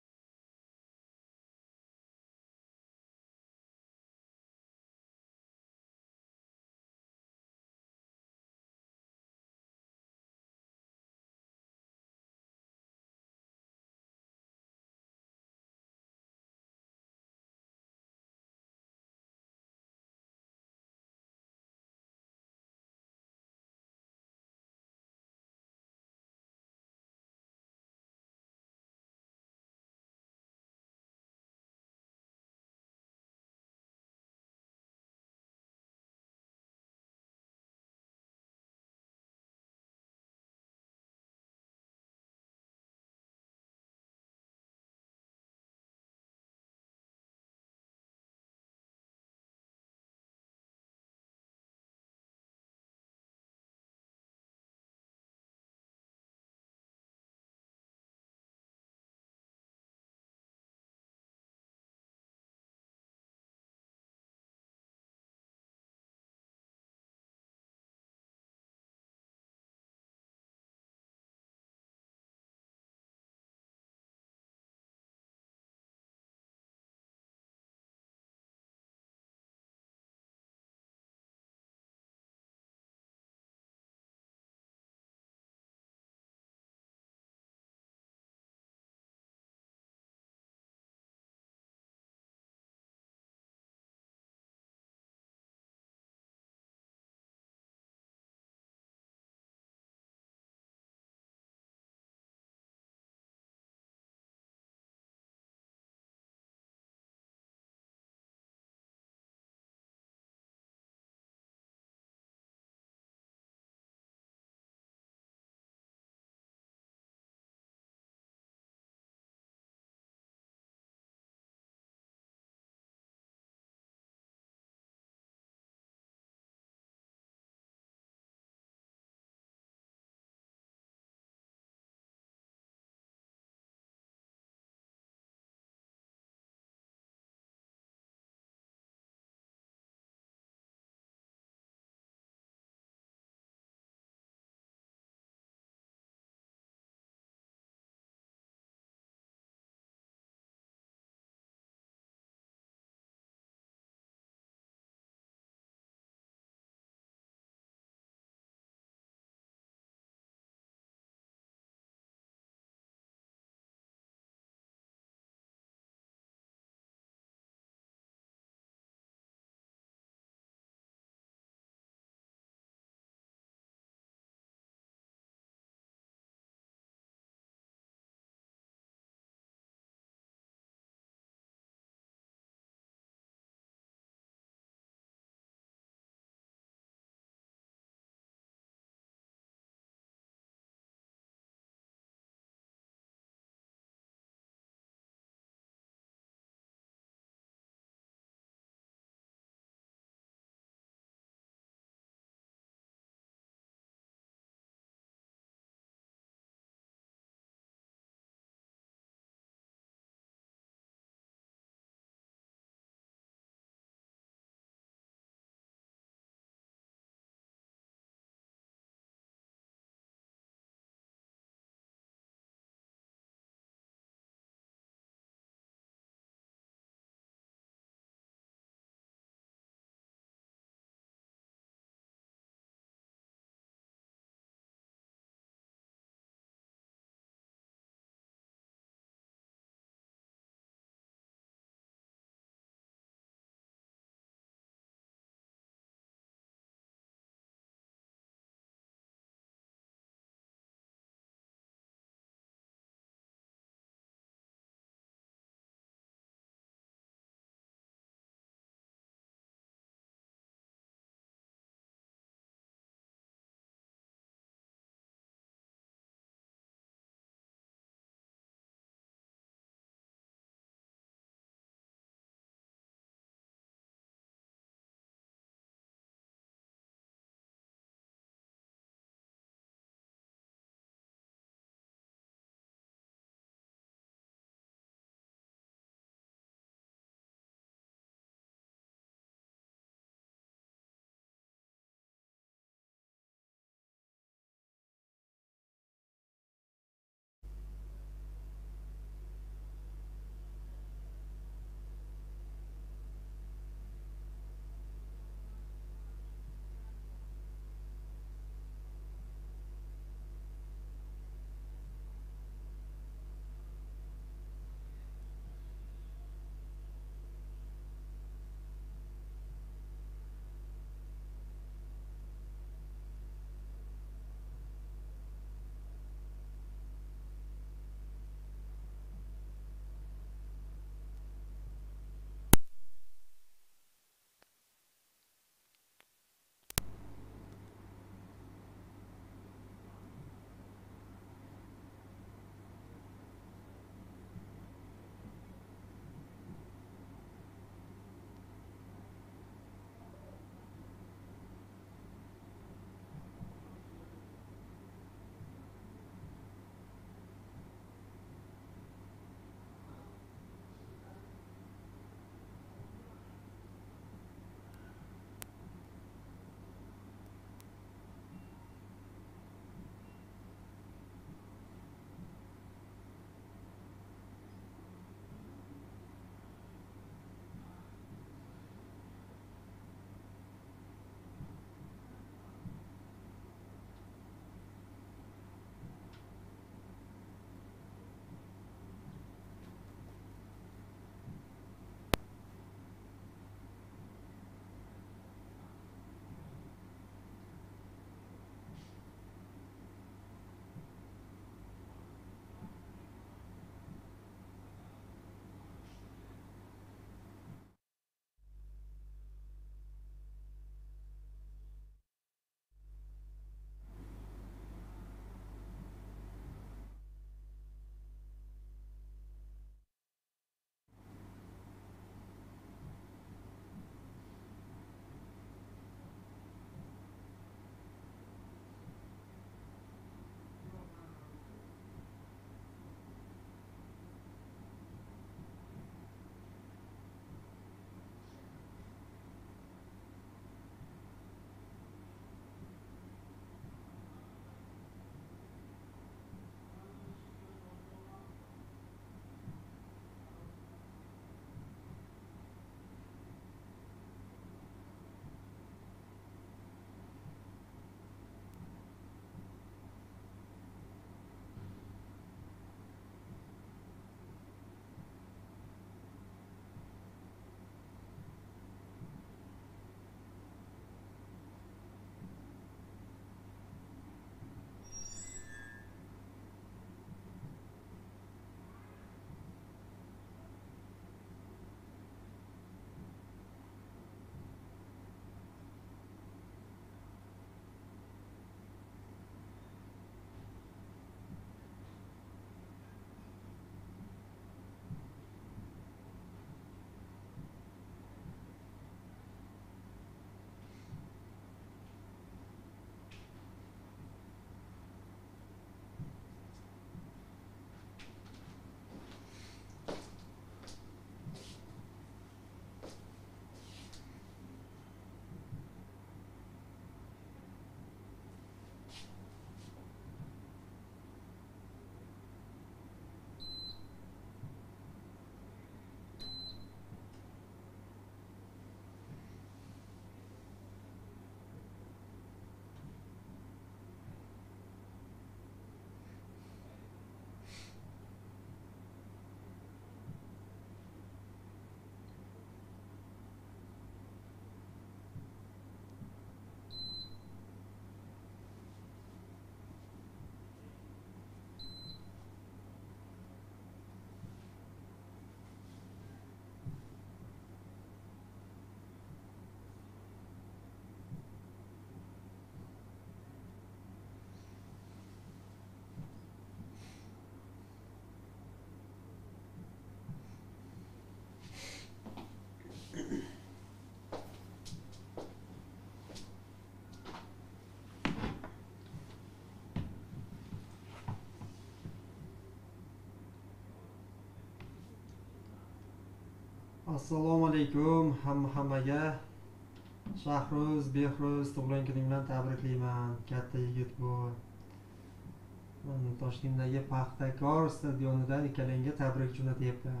Speaker 1: Assalomu alaykum hamma hammaga. Shahruz, Behruz tug'ilgan kuning bilan tabriklayman. Katta yigit bu. Men Toshkentdagi Paxtakor stadionidan ikkalangga tabrik jo'natyapman.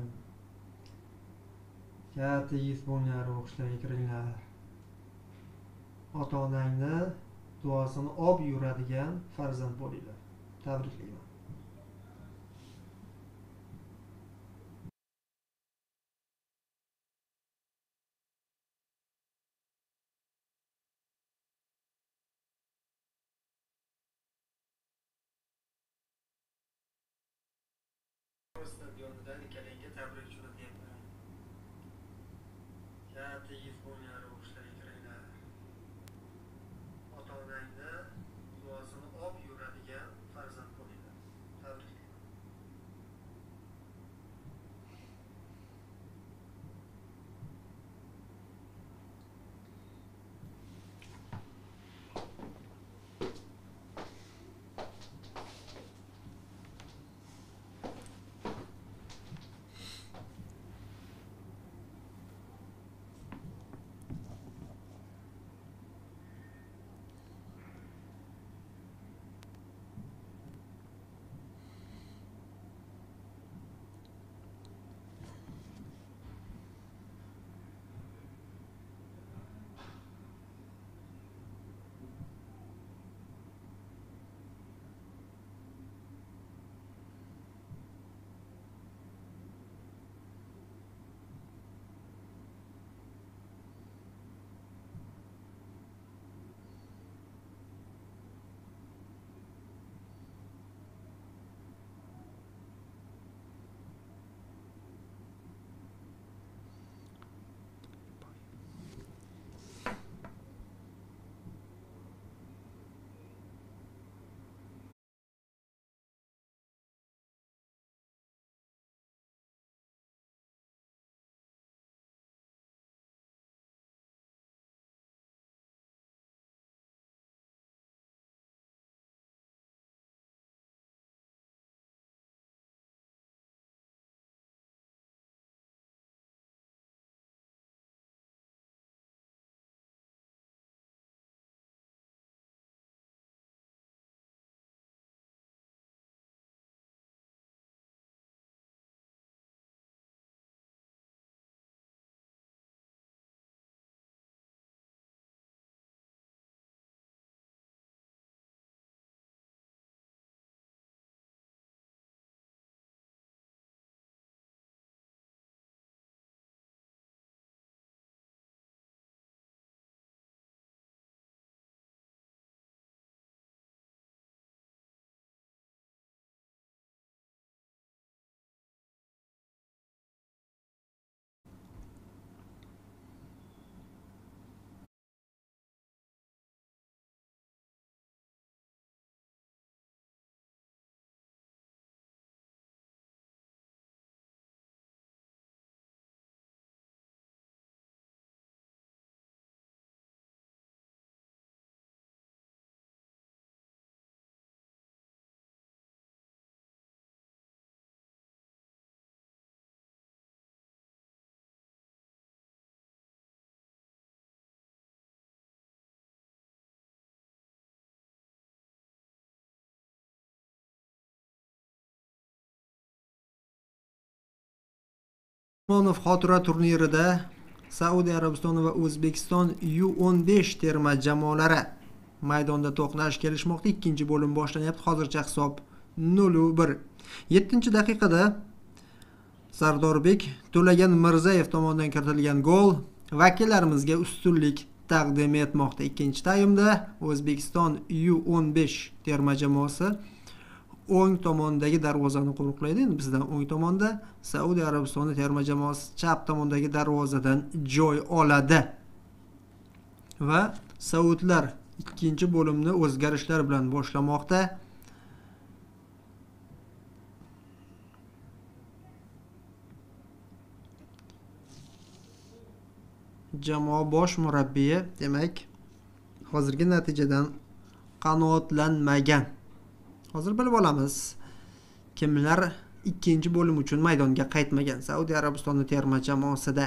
Speaker 1: Katta yigit bo'linglar, o'qishlarga kiringlar. Ota-onangni duosini olib yuradigan farzand bo'linglar. Tabriklayman. Stadionidan ikkalangga tabrik jo'natyapman. Katta yigit bo'linglar, o'qishlarga kiringlar. Ota-onangni duosini olib yuradigan farzand bo'linglar. Tabriklayman. Usmonov xotira turnirida Saudiya Arabistoni va O'zbekiston U o'n besh terma jamoalari maydonda to'qnash kelishmoqda. Ikkinchi bo'lim boshlanyapti. Hozircha hisob nol bir. yettinchi daqiqada Sardorbek To'lagan Mirzayev tomonidan kiritilgan gol vakillarimizga ustunlik taqdim etmoqda. Ikkinchi taymda O'zbekiston U o'n besh terma jamoasi o'ng tomondagi darvozani qo'riqlaydi. Endi bizdan o'ng tomonda Saudiya Arabistoni terma jamoasi chap tomondagi darvozadan joy oladi. Va saudlar ikkinchi bo'limni o'zgarishlar bilan boshlamoqda. Jamoa bosh murabbiyi demak hozirgi natijadan qanoatlanmagan. Hozir bilib olamiz kimlar ikkinchi bo'lim uchun maydonga qaytmagan Saudiya Arabistoni terma jamoasida.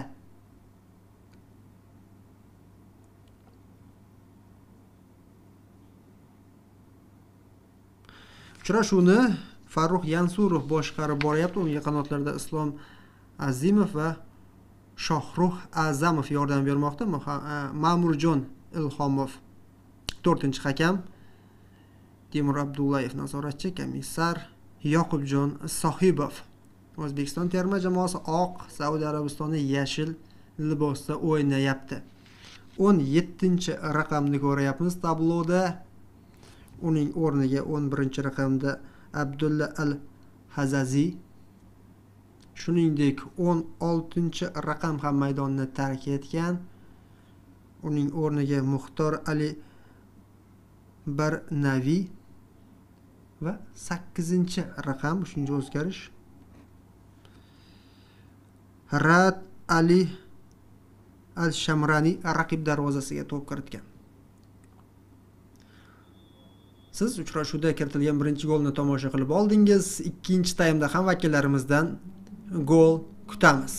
Speaker 1: Uchrashuvni Farruh Yansurov boshqarib boryapti. Unga qanotlarda Islom Azimov va Shohruh A'zamov yordam bermoqda. Ma'murjon Ilhomov to'rtinchi hakam, Temur Abdullayev nazoratchi, komissar Yoqubjon Sohibov. O'zbekiston terma jamoasi oq, Saudiya Arabistoni yashil libosda o'ynayapti. o'n yettinchi raqamni ko'ryapmiz tabloda. Uning o'rniga o'n birinchi raqamda Abdulla Al-Hazazi, shuningdek o'n oltinchi raqam ham maydonni tark etgan. Uning o'rniga Muxtor Ali Barnavi va sakkizinchi raqam, uchinchi o'zgarish, Rad Ali Al-Shamrani raqib darvozasiga to'p kiritgan. Siz uchrashuvda kiritilgan birinchi golni tomosha qilib oldingiz. Ikkinchi taymda ham vakillarimizdan gol kutamiz.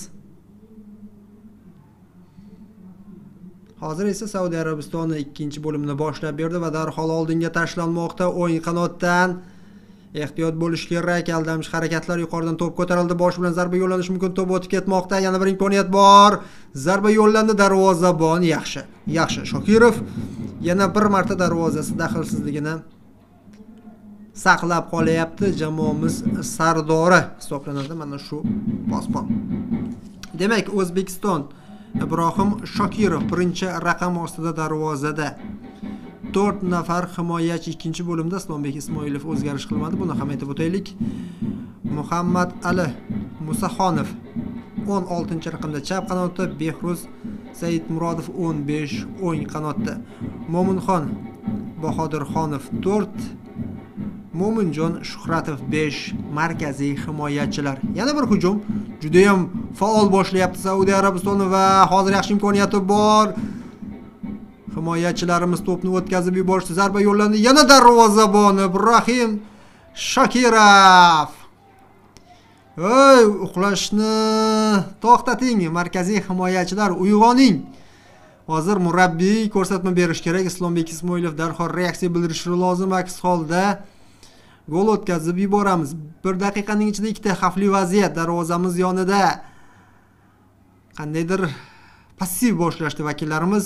Speaker 1: Hozir esa Saudiya Arabistoni ikkinchi bo'limni boshlab berdi va darhol oldinga tashlanmoqda. O'yin qanotdan ehtiyot bo'lish kerak. Aldamchi harakatlar, yuqoridan to'p ko'tarildi. Bosh bilan zarba yo'llanishi mumkin. To'p o'tib ketmoqda. Yana bir imkoniyat bor. Zarba yo'llandi, darvozabon yaxshi. Yaxshi. Shokirov yana bir marta darvozasi daxlsizligini saqlab qolyapti. Jamoamiz sardori hisoblanadi mana shu posbon. Demak, O'zbekiston Ibrohim Shokirov birinchi raqam ostida darvozada. to'rt nafar himoyachi ikkinchi bo'limda. Islombek Ismoilov o'zgarish qilmadi. Buni ham aytib o'taylik. Muhammad Ali Musaxonov o'n oltinchi raqamda chap qanotda, Behruz Saidmurodov o'n besh o'ng qanotda. Mo'minxon Bahodirxonov to'rt, Mo'minjon Shuhratov besh markaziy himoyachilar. Yana bir hujum juda ham faol boshlayapti Saudiya Arabistoni va hozir yaxshi imkoniyati bor. Himoyachilarimiz to'pni o'tkazib yuborishdi. Zarba yo'llandi. Yana darvozabon Ibrohim Shokirov. Ey, uxlashni to'xtating, markaziy himoyachilar, uyg'oning. Hozir murabbiy ko'rsatma berish kerak. Islombek Ismoilov darhol reaksiya bildirishi lozim, aks holda gol o'tkazib yuboramiz. bir daqiqaning ichida ikkita xavfli vaziyat darvozamiz yonida. Qandaydir passiv boshlashdi vakillarimiz.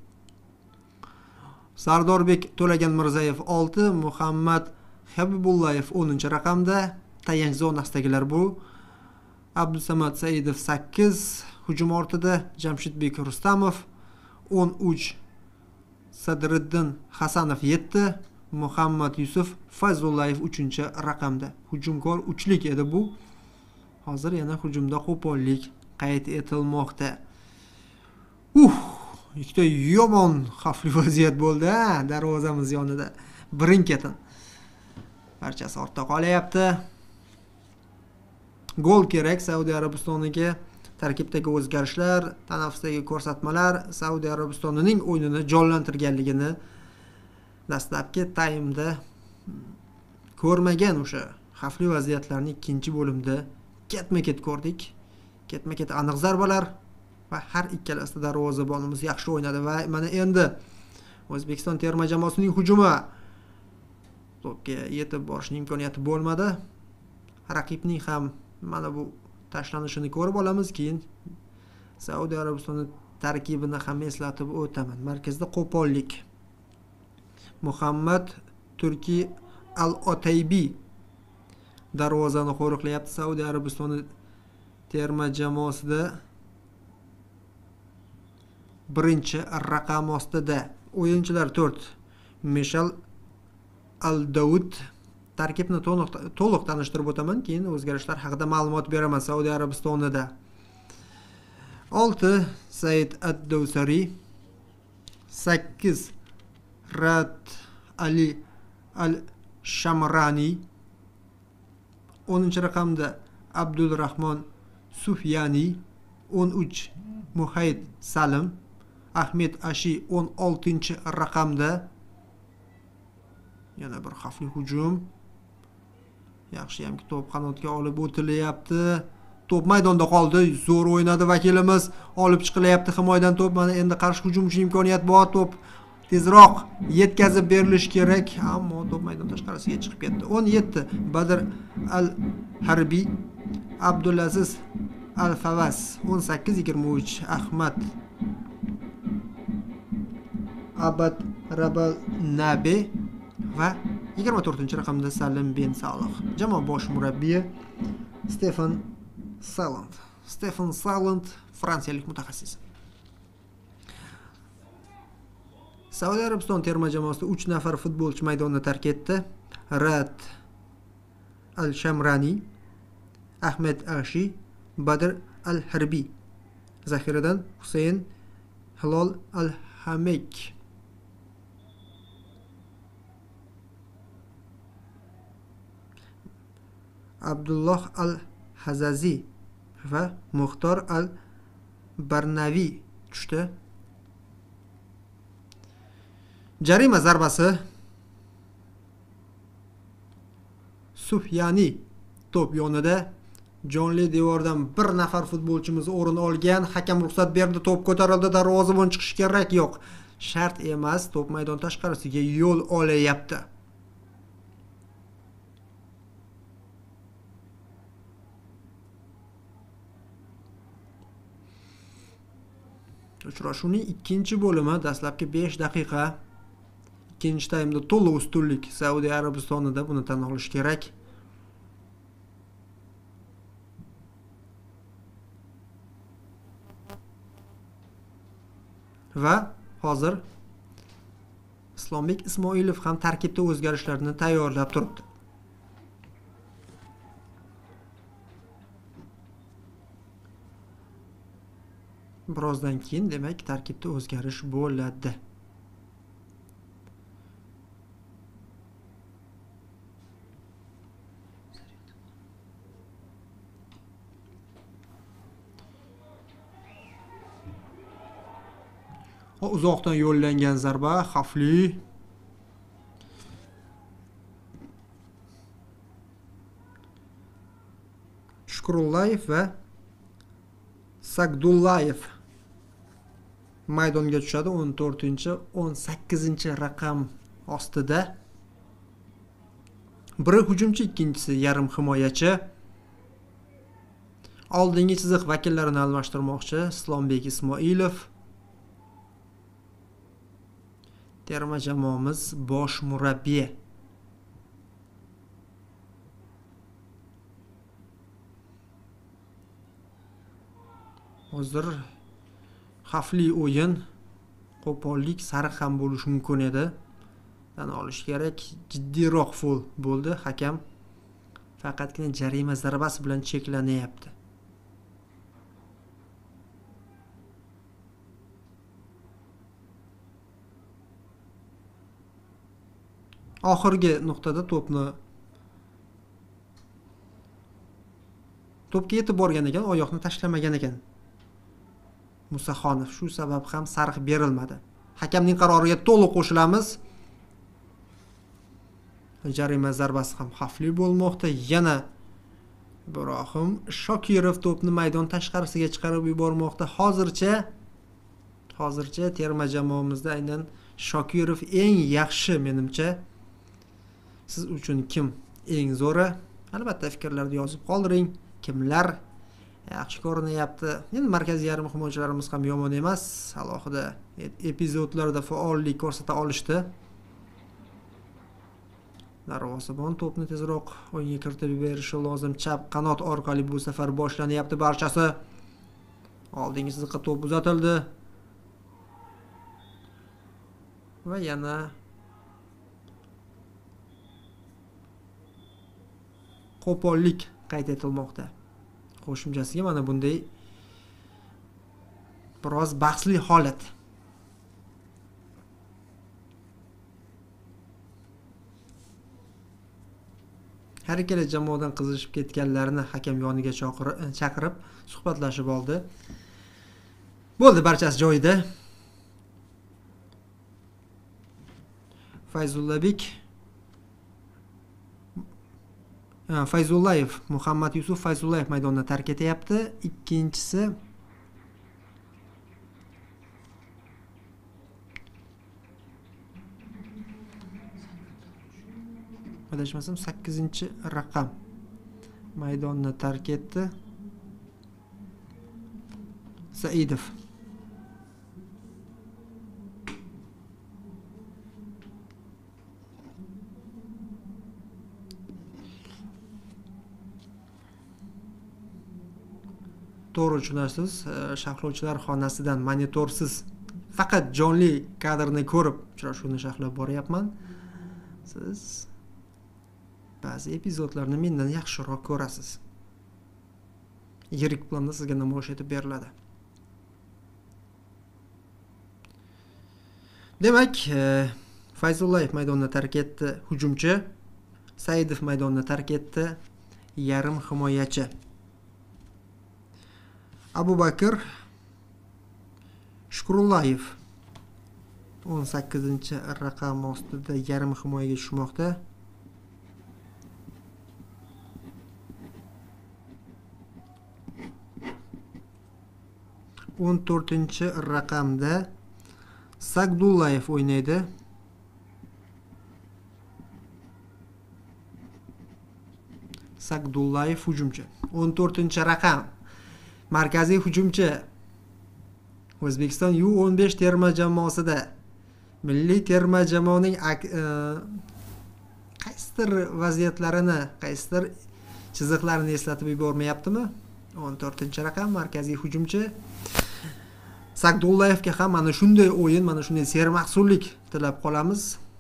Speaker 1: Sardorbek To'lagan Mirzayev olti, Muhammad Habibullayev o'ninchi raqamda. Tayanch zonasidagilar bu. Abdusamad Saidov sakkiz, hujum ortida Jamshidbek Rustamov o'n uch, Sadriddin Hasanov yetti, Muhammad Yusuf Fayzullayev uchinchi raqamda. Hujumkor uchlik edi bu. Hozir yana hujumda qo'pollik qayd etilmoqda. Uh, ikkita yomon xavfli vaziyat bo'ldi, darvozamiz yonida. Birin-ketin barchasi ortda qolyapti. Gol kerak Saudiya Arabistoniga. Tarkibdagi o'zgarishlar, tanaffusdagi ko'rsatmalar Saudiya Arabistonining o'yinini jonlantirganligini dastlabki taymda ko'rmagan. O'sha xavfli vaziyatlarni ikkinchi bo'limda ketma-ket ko'rdik. Ketma-ket aniq zarbalar va har ikkalasida darvozabonimiz yaxshi o'ynadi va mana endi O'zbekiston terma jamoasining hujumi to'pga yetib borishning imkoniyati bo'lmadi. Raqibning ham mana bu tashlanishini ko'rib olamiz. Keyin Saudiya Arabistoni tarkibini ham eslatib o'taman. Markazda qo'pollik. Muhammad Turki Al-Otaybi darvozani qo'riqlayapti. Saudiya Arabistoni terma jamoasida birinchi raqam ostida. O'yinchilar to'rt. Mishal Al-Daud. Tarkibni to'liq tanishtirib o'taman, keyin o'zgarishlar haqida ma'lumot beraman. Saudiya Arabistonida olti Said Ad-Dawsari, sakkiz Rad Ali Al-Shamrani, o'ninchi raqamda Abdulrahmon Sufyani, o'n uch Muhayd Salim, Ahmed Ashi o'n oltinchi raqamda. Yana bir xavfli hujum. Yaxshiyamki to'p qanotga olib o'tilyapti. To'p maydonda qoldi. Zo'r o'ynadi vakilimiz. Olib chiqilyapti himoyadan to'p. Mana endi qarshi hujumchi imkoniyat bor. To'p tezroq yetkazib berilish kerak, ammo to'p maydon tashqarisiga chiqib ketdi. o'n yetti Badr al-Harbiy, Abdulaziz al-Favas, o'n sakkiz yigirma uch Ahmad Abad Rabalnabi va yigirma to'rtinchi raqamda Salim Ben Saloh. Jamoa bosh murabbiyi Stefan Salant. Stefan Salant fransiyalik mutaxassis. Saudiya Arabiston terma jamoasida uch nafar futbolchi maydonni tark etdi. Rad al-Shamrani, Ahmed Ashi, Badr al-Harbiy. Zaxiradan Husayn Hilol al-Hamik. Abdulloh al-Hazazi va Muxtor al-Barnavi tushdi. Jarima zarbasi Sufyani to'p yonida jonli devordan bir nafar futbolchimiz o'rin olgan. Hakam ruxsat berdi, to'p ko'tarildi, darvozabon chiqishi kerak. Yo'q, shart emas, to'p maydon tashqarisiga yo'l olyapti. Uchrashuvning ikkinchi bo'limi dastlabki besh daqiqa. Ikkinchi taymda to'liq ustunlik Saudiya Arabistonida, buni tan olish kerak. Va hozir Islombek Ismoilov ham tarkibda o'zgarishlarni tayyorlab turibdi. Birozdan keyin demak tarkibda o'zgarish bo'ladi. Uzoqdan yo'llangan zarba xavfli. Shukrullayev va Sagdullayev maydonga tushadi. o'n to'rtinchi o'n sakkizinchi raqam ostida. Biri hujumchi, ikkinchisi yarim himoyachi. Oldingi chiziq vakillarini almashtirmoqchi Islombek Ismoilov. Terma jamoamiz bosh murabbiyi. Hozir xavfli o'yin, qo'pollik, sariq ham bo'lishi mumkin edi. Tan olish kerak, jiddiyroq foul bo'ldi. Hakam faqatgina jarima zarbasi bilan cheklanyapti. Oxirgi nuqtada to'pni to'pga yetib borgan ekan, oyoqni tashlamagan ekan Musaxonov. Shu sabab ham sariq berilmadi. Hakamning qaroriga to'liq qo'shilamiz. Jarima zarbasi ham xavfli bo'lmoqda. Yana Ibrohim Shokirov to'pni maydon tashqarisiga chiqarib yubormoqda. Hozircha hozircha terma jamoamizda aynan Shokirov eng yaxshi menimcha. Siz uchun kim eng zo'ri? Albatta fikrlarni yozib qoldiring. Kimlar yaxshi ko'rinyapti? Endi markaziy yarim himoyachilarimiz ham yomon emas. Alohida epizodlarda faollik ko'rsata olishdi. Darvozabon to'pni tezroq o'yinga kiritib berishi lozim. Chap qanot orqali bu safar boshlanyapti barchasi. Oldingi chiziqqa to'p uzatildi. Va yana qo'pollik qayd etilmoqda. Qo'shimchasiga mana bunday biroz bahsli holat. Har ikkala jamoadan qizishib ketganlarni hakam yoniga chaqirib suhbatlashib oldi. Bo'ldi, barchasi joyida. Fayzullabek Fayzullayev, Muhammad Yusuf Fayzullayev maydonni tark etyapti. Ikkinchisi adashmasam sakkizinchi raqam maydonni tark etdi. Saidov. To'g'ri tushunasiz, sharhlovchilar xonasidan monitorsiz faqat jonli kadrni ko'rib uchrashuvni sharhlab boryapman. Siz ba'zi epizodlarni mendan yaxshiroq ko'rasiz. Yirik planda sizga namoyish etib beriladi. Demak, Fayzullayev maydonni tark etdi, hujumchi. Saidov maydonni tark etdi, yarim himoyachi. Abu Bakr Shukrullayev o'n sakkizinchi raqam ostida yarim himoyaga tushmoqda. o'n to'rtinchi raqamda Sagdullayev o'ynaydi. Sagdullayev hujumchi. o'n to'rtinchi raqam markaziy hujumchi. O'zbekiston U o'n besh terma jamoasida milliy terma jamoaning qaysidir vaziyatlarini, qaysidir chiziqlarini eslatib yubormayaptimi? o'n to'rtinchi raqam markaziy hujumchi. Sagdullayevga ham mana shunday o'yin, mana shunday sermahsullik tilab qolamiz.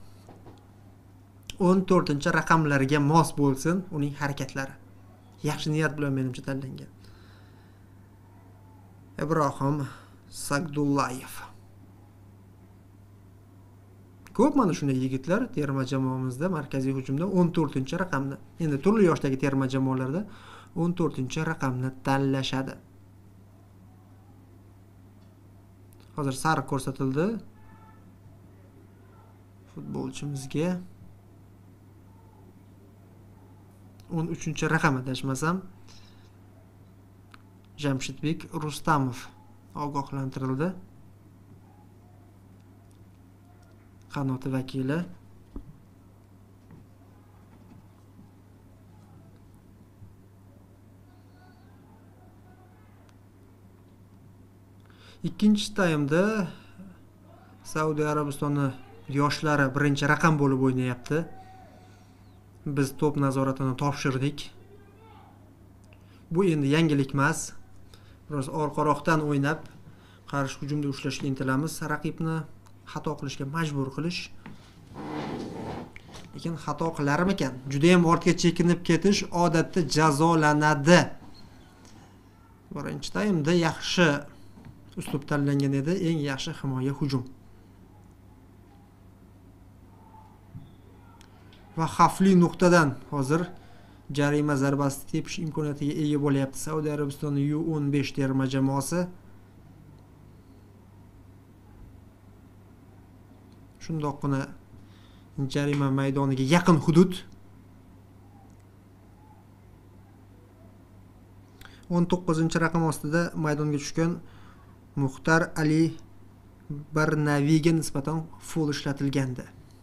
Speaker 1: o'n to'rtinchi raqamlarga mos bo'lsin uning harakatlari. Yaxshi niyat bilan menimcha tanlangan. Ibrohim Sagdullayev. Ko'p mana shunday yigitlar terma jamoamizda markaziy hujumda o'n to'rtinchi raqamni, endi turli yoshdagi terma jamoalarda o'n to'rtinchi raqamni tanlashadi. Hozir sariq ko'rsatildi futbolchimizga. o'n uchinchi raqam adashmasam Jamshidbek Rustamov ogohlantirildi. Qanoti vakili. Ikkinchi taymda Saudiya Arabistoni yoshlari birinchi raqam bo'lib o'ynayapti. Biz to'p nazoratini topshirdik. Bu endi yangilik emas. Biroz orqaroqdan o'ynab, qarshi hujumda ushlashga intilamiz. Raqibni xato qilishga majbur qilish. Lekin xato qilarmikan? Juda ham ortga chekinib ketish odatda jazolanadi. Birinchi taymda yaxshi uslub tanlangan edi, eng yaxshi himoya hujum. Va xavfli nuqtadan hozir jarima zarbasi tepish imkoniyatiga ega bo'lyapti Saudiya Arabistoni U o'n besh terma jamoasi. Shundoqqina jarima maydoniga yaqin hudud. o'n to'qqizinchi raqam ostida maydonga tushgan Muxtar Ali Barnaviga nisbatan foul ishlatilgandi.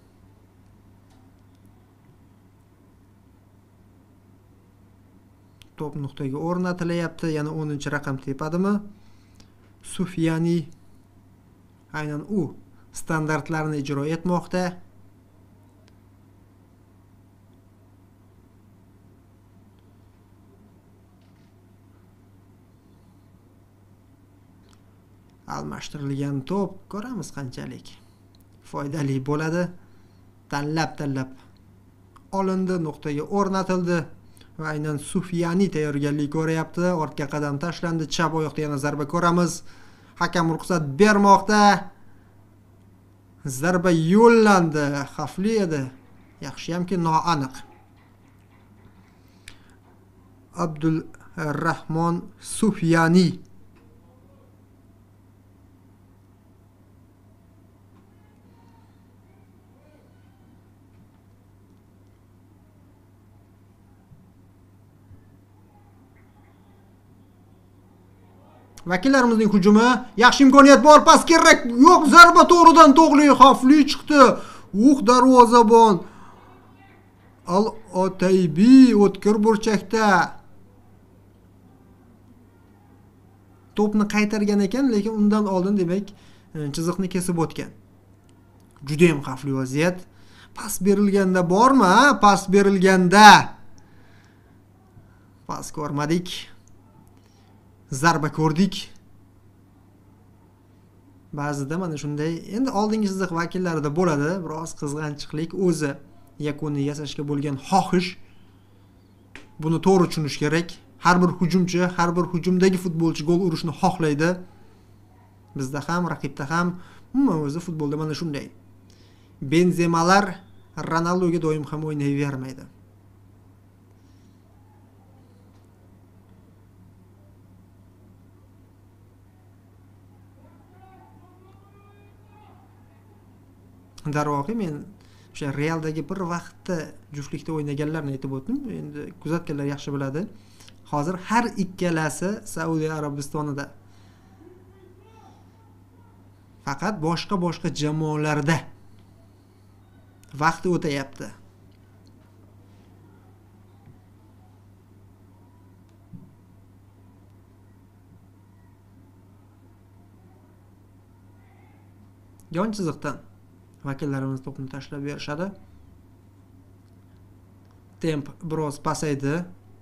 Speaker 1: Top nuqtaga o'rnatilyapti. Yana o'ninchi raqam tepadimi? Sufyani aynan u standartlarni ijro etmoqda. Almashtirilgan to'p ko'ramiz qanchalik foydali bo'ladi. Tanlab-tanlab olindi, nuqtaga o'rnatildi va aynan Sufyani tayyorgarlik ko'ryapti. Ortga qadam tashlandi, chap oyoqda yana zarba ko'ramiz. Hakam ruxsat bermoqda. Zarba yo'llandi, xavfli edi. Yaxshiyamki noaniq. Abdulrahmon Sufyani Vakillarimizning hujumi, yaxshi imkoniyat bor, pas kerak. Yo'q, zarba to'g'ridan to'g'ri, xavfli chiqdi. Uh, darvozabon Al Otaybi o'tkir burchakda to'pni qaytargan ekan, lekin undan oldin demak chiziqni kesib o'tgan. Juda ham xavfli vaziyat. Pas berilganda bormi? Pas berilganda. Pas ko'rmadik. Zarba ko'rdik. Ba'zida mana shunday, endi oldingi chiziq vakillarida bo'ladi, biroz qizg'anchiqlik, o'zi yakuni yasashga bo'lgan xohish. Buni to'g'ri tushunish kerak. Har bir hujumchi, har bir hujumdagi futbolchi gol urishni xohlaydi. Bizda ham, raqibda ham, umuman o'zi futbolda mana shunday. Benzemalar Ronaldoga doim ham o'ynayvermaydi. Darvoqe, men o'sha Realdagi bir vaqtda juftlikda o'ynaganlarni aytib o'tdim. Endi kuzatganlar yaxshi biladi. Hozir har ikkalasi Saudiya Arabistonida. Faqat boshqa-boshqa jamoalarda vaqti o'tayapti. Yon chiziqdan vakillarimiz to'pni tashlab berishadi. Temp biroz pasaydi.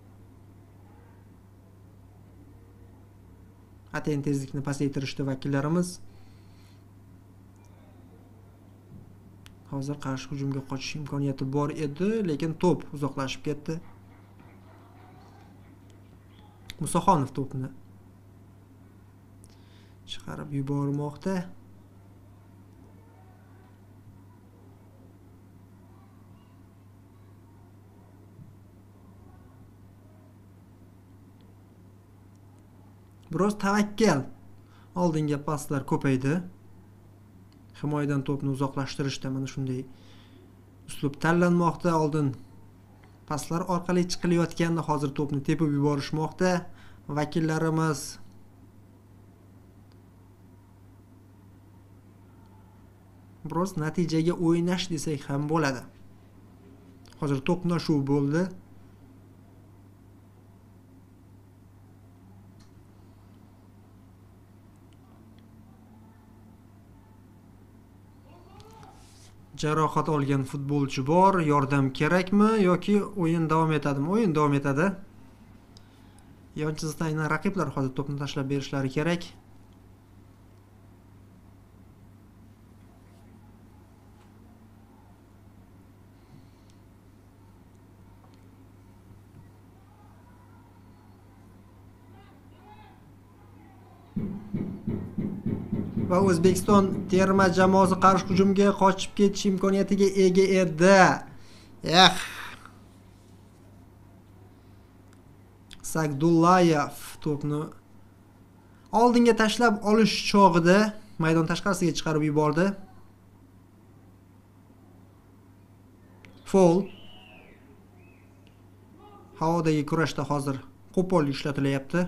Speaker 1: Atayin tezlikni pasaytirishdi vakillarimiz. Hozir qarshi hujumga qochish imkoniyati bor edi, lekin to'p uzoqlashib ketdi. Musoxonov to'pni chiqarib yubormoqda. Biroz tavakkal. Oldinga paslar ko'paydi. Himoyadan to'pni uzoqlashtirishda mana shunday uslub tanlanmoqda. Oldin paslar orqali chiqilayotganda hozir to'pni tepib yuborishmoqda vakillarimiz. Biroz natijaga o'ynash desak ham bo'ladi. Hozir to'qnashuv bo'ldi. Jarohat olgan futbolchi bor, yordam kerakmi yoki o'yin davom etadimi? O'yin davom etadi. Yon chiziqdan aynan raqiblar hozir to'pni tashlab berishlari kerak. Va O'zbekiston terma jamoasi qarshi hujumga qochib ketish imkoniyatiga ega edi. Eh. Sagdullayev to'pni oldinga tashlab olish chog'ida maydon tashqarisiga chiqarib yubordi. Foul. Havodagi kurashda hozir qo'pol ishlatilyapti.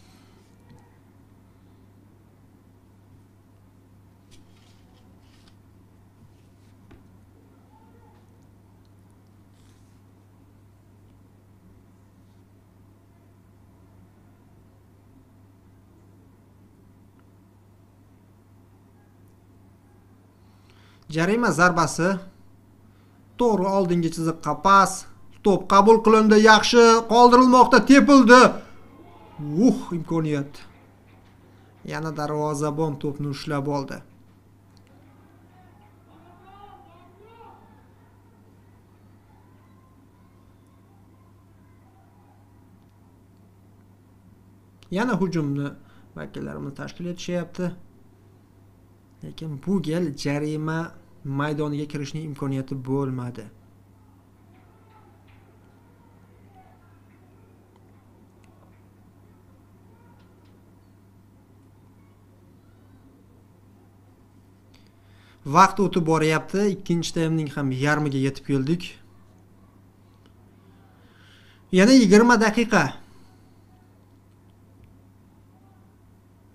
Speaker 1: Jarima zarbasi to'g'ri oldingi chiziqqa pas. To'p qabul qilindi, yaxshi qoldirilmoqda, tepildi. Uh, imkoniyat. Yana darvozabon to'pni ushlab oldi. Yana hujumni vakillarimiz tashkil etishyapti. Lekin bu gal jarima maydoniga kirishning imkoniyati bo'lmadi. Vaqt o'tib boryapti. Ikkinchi taymning ham yarmiga yetib keldik. Yana yigirma daqiqa.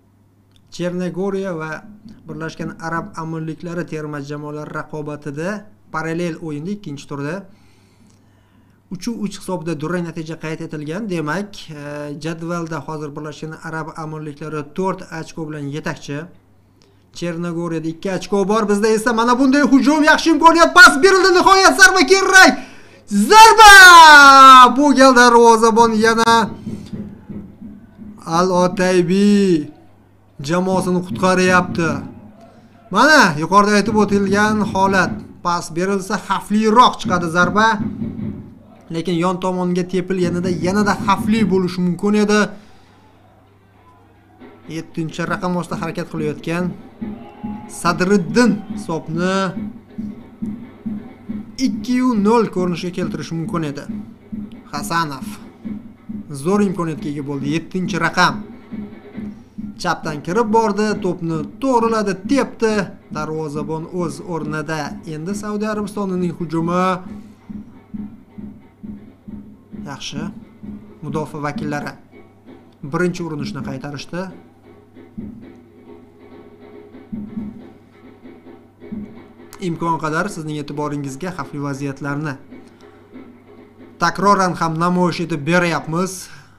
Speaker 1: Chernogoriya va Birlashgan Arab Amirliklari terma jamoalari raqobatida parallel o'yinda ikkinchi turda uch uch hisobda durang natija qayd etilgan. Demak, jadvalda hozir Birlashgan Arab Amirliklari to'rt ochko bilan yetakchi. Chernogoriyada ikki ochko bor. Bizda esa mana bunday hujum, yaxshi imkoniyat, pas berildi, nihoyat zarba kerak. Zarba! Bu gal darvozabon yana Al-Otaybi jamoasini qutqaryapti. Mana yuqorida aytib o'tilgan holat. Pas berilsa xavfliroq chiqadi zarba. Lekin yon tomonga tepilganida yanada xavfli bo'lishi mumkin edi. yettinchi raqam ostida harakat qilayotgan Sadriddin hisobni ikki nol ko'rinishga keltirishi mumkin edi. Hasanov zo'r imkoniyatga ega bo'ldi. yettinchi raqam chapdan kirib bordi, to'pni to'g'riladi, tepdi. Darvozabon o'z o'rnida. Endi Saudiya Arabistonining hujumi yaxshi. Mudofaa vakillari birinchi urinishni qaytarishdi. Imkon qadar sizning e'tiboringizga xavfli vaziyatlarni takroran ham namoyish etib beryapmiz.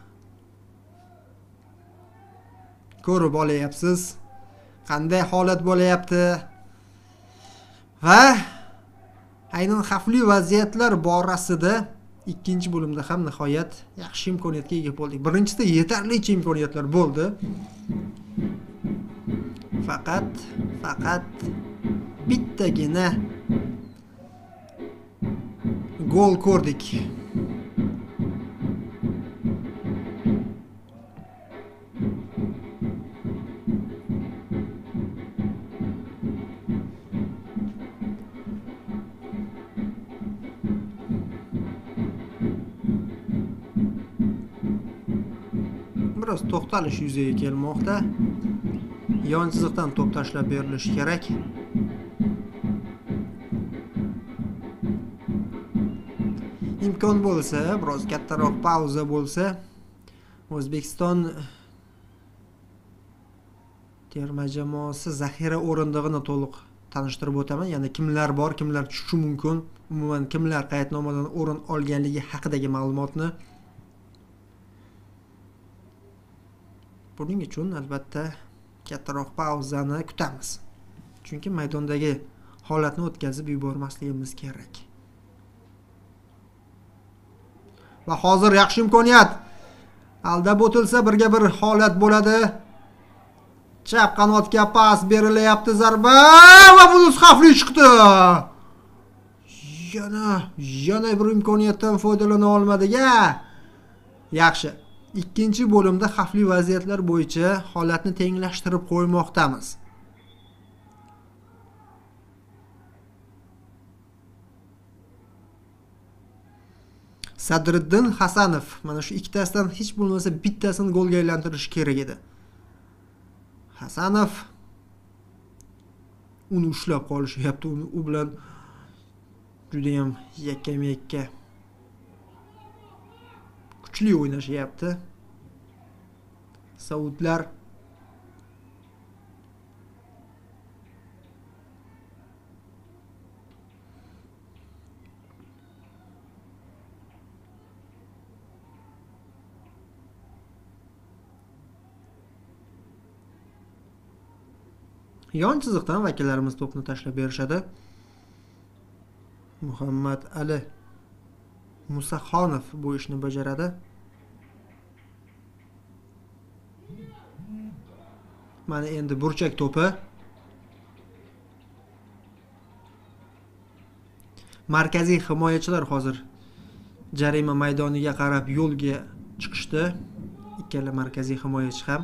Speaker 1: Ko'rib olayapsiz qanday holat bo'layapti va aynan xavfli vaziyatlar borasida ikkinchi bo'limda ham nihoyat yaxshi imkoniyatga ega bo'ldik. Birinchisida yetarlicha imkoniyatlar bo'ldi. Faqat faqat bittagina gol ko'rdik. Biroz to'xtalish yuzaga kelmoqda. Yon chiziqdan to'p tashlab berilishi kerak. Imkon bo'lsa, biroz kattaroq pauza bo'lsa, O'zbekiston terma jamoasi zaxira o'rindig'ini to'liq tanishtirib o'taman. Ya'ni kimlar bor, kimlar tushishi mumkin, umuman kimlar qaydnomadan o'rin olganligi haqidagi ma'lumotni. Buning uchun albatta kattaroq pauzani kutamiz. Chunki maydondagi holatni o'tkazib yubormasligimiz kerak. Va hozir yaxshi imkoniyat. Aldab o'tilsa birga bir holat bo'ladi. Chap qanotga pas berilyapti, zarba va bunisi xavfli chiqdi. Yana yana bir imkoniyatdan foydalana olmadik-a. Yaxshi. Ikkinchi bo'limda xavfli vaziyatlar bo'yicha holatni tenglashtirib qo'ymoqdamiz. Sadriddin Hasanov mana shu ikkitasidan hech bo'lmasa bittasini golga aylantirish kerak edi. Hasanov uni ushlab qolishyapti, u bilan juda ham yakkama-yakka kuchli o'ynashyapti. Saudlar yon chiziqdan vakillarimiz to'pni tashlab berishadi. Muhammad Ali Musaxonov bu ishni bajaradi. Mana endi burchak to'pi. Markaziy himoyachilar hozir jarima maydoniga qarab yo'lga chiqishdi. Ikkala markaziy himoyachi ham.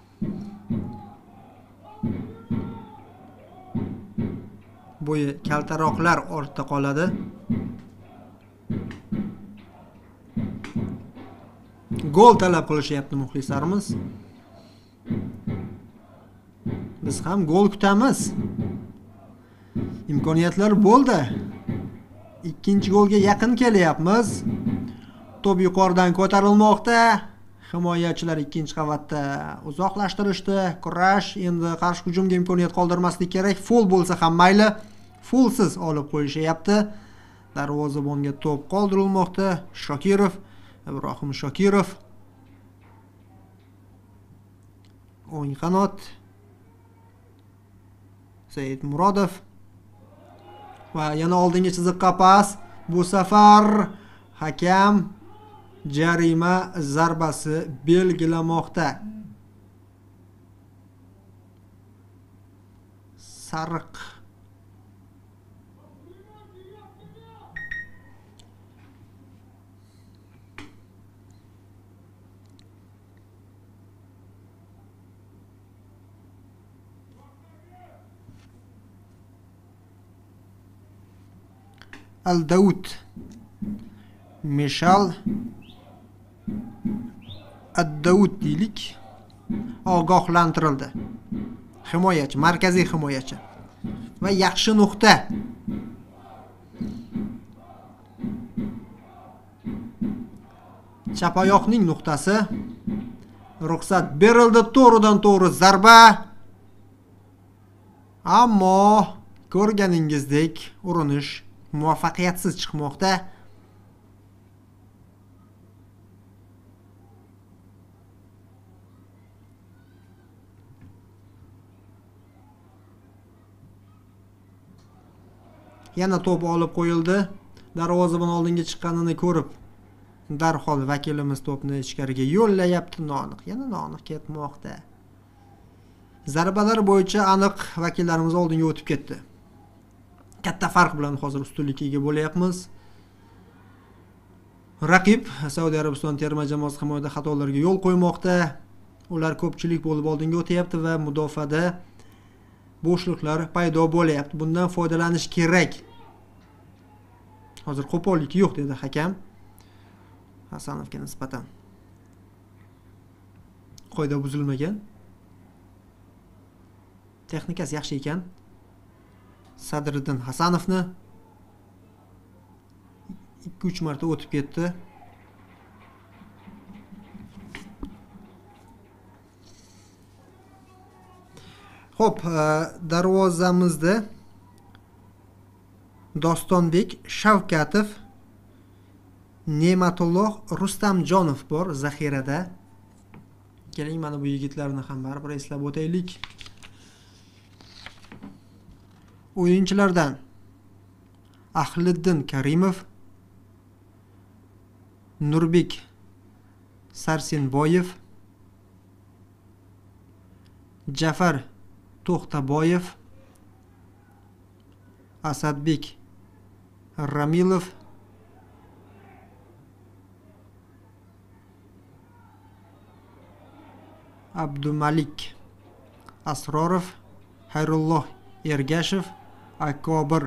Speaker 1: Bo'yi kaltaroqlar ortda qoladi. Gol talab qilishyapti muxlislarimiz. Biz ham gol kutamiz. Imkoniyatlar bo'ldi. Ikkinchi golga yaqin kelyapmiz. To'p yuqoridan ko'tarilmoqda. Himoyachilar ikkinchi qavatda uzoqlashtirishdi. Kurash, endi qarshi hujumga imkoniyat qoldirmaslik kerak. Full bo'lsa ham mayli. Fullsiz olib qo'yishyapti. Darvozabonga to'p qoldirilmoqda. Shokirov, Ibrohim Shokirov. O'ng qanot. Said Murodov. Va yana oldingi chiziqqa pas. Bu safar hakam jarima zarbasi belgilamoqda. Sariq. Al-Daud. Mishal Ad-Daud deylik. Ogohlantirildi. Himoyachi, markaziy himoyachi. Va yaxshi nuqta. Chap oyoqning nuqtasi. Ruxsat berildi, to'g'ridan to'g'ri zarba. Ammo ko'rganingizdek urinish muvaffaqiyatsiz chiqmoqda. Yana to'p olib qo'yildi. Darvozabon oldinga chiqqanini ko'rib, darhol vakilimiz to'pni ichkariga yo'llayapti. Noaniq, yana noaniq ketmoqda. Zarbalar bo'yicha aniq vakillarimiz oldinga o'tib ketdi. Katta farq bilan hozir ustunlikka ega bo'layapmiz. Raqib Saudiya Arabiston terma jamoasi himoyada xatolarga yo'l qo'ymoqda. Ular ko'pchilik bo'lib oldinga o'tyapti va mudofaada bo'shliqlar paydo bo'layapti. Bundan foydalanish kerak. Hozir qo'pollik yo'q dedi hakam Hasanovga nisbatan. Qoida buzilmagan. Texnikasi yaxshi ekan. Sadriddin Hasanovni ikki uch marta o'tib ketdi. Xo'p, darvozamizda Dostonbek Shavkatov, Ne'matulloh Rustamjonov bor zaxirada. Keling, mana bu yigitlarni ham baribir eslab o'taylik. O'yinchilardan Ahliddin Karimov, Nurbek Sarsenboyev, Jafar To'xtaboyev, Asadbek Ramilov, Abdumalik Asrorov, Hayrulloh Ergashev, Akobir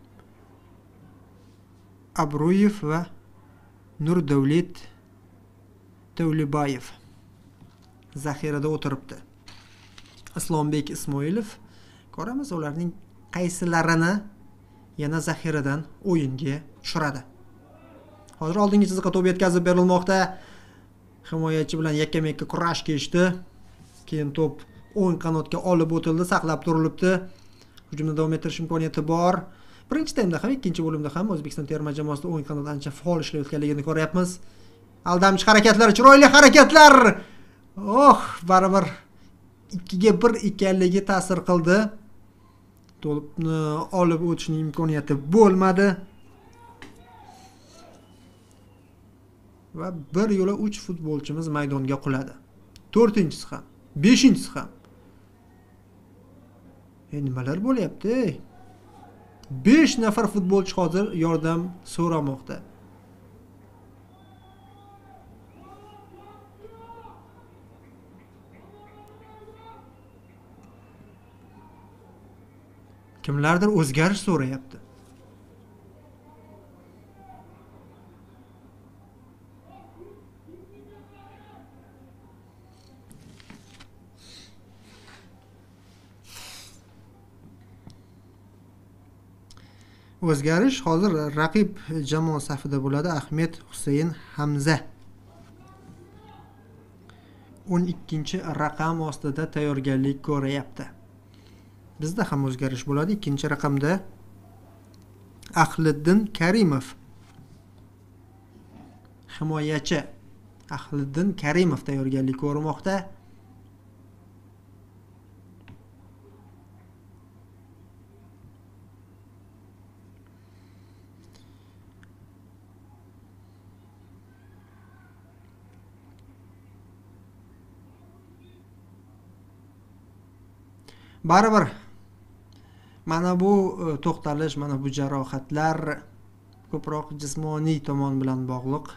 Speaker 1: Abruyev va Nurdavlet Tavlibayev zaxirada o'tiribdi. Islombek Ismoilov. Ko'ramiz ularning qaysilarini yana zaxiradan o'yinga tushiradi. Hozir oldingi chiziqqa to'p yetkazib berilmoqda. Himoyachi bilan yakka-mekka kurash kechdi. Keyin to'p o'ng qanotga olib o'tildi, saqlab turilibdi. Hujumni davom ettirish imkoniyati bor. Birinchi taymda ham, ikkinchi bo'limda ham O'zbekiston terma jamoasida o'ng qanot ancha faol ishlayotganligini ko'ryapmiz. Aldamchi harakatlar, chiroyli harakatlar. Oh, baribir ikkiga bir ekanligi ta'sir qildi. To'pni olib o'tishning imkoniyati bo'lmadi. Va bir yo'la uch futbolchimiz maydonga quladi. to'rtinchisi ham, beshinchisi ham. E nimalar bo'lyapti? besh nafar futbolchi hozir yordam so'ramoqda. Kimlardir o'zgarish so'rayapti. O'zgarish hozir raqib jamoa safida bo'ladi. Ahmed Husayn Hamza o'n ikkinchi raqam ostida tayyorgarlik ko'ryapti. Bizda ham o'zgarish bo'ladi. Ikkinchi raqamda Ahliddin Karimov, himoyachi Ahliddin Karimov tayyorgarlik ko'rmoqda. Baribir mana bu to'xtalish, mana bu jarohatlar ko'proq jismoniy tomon bilan bog'liq.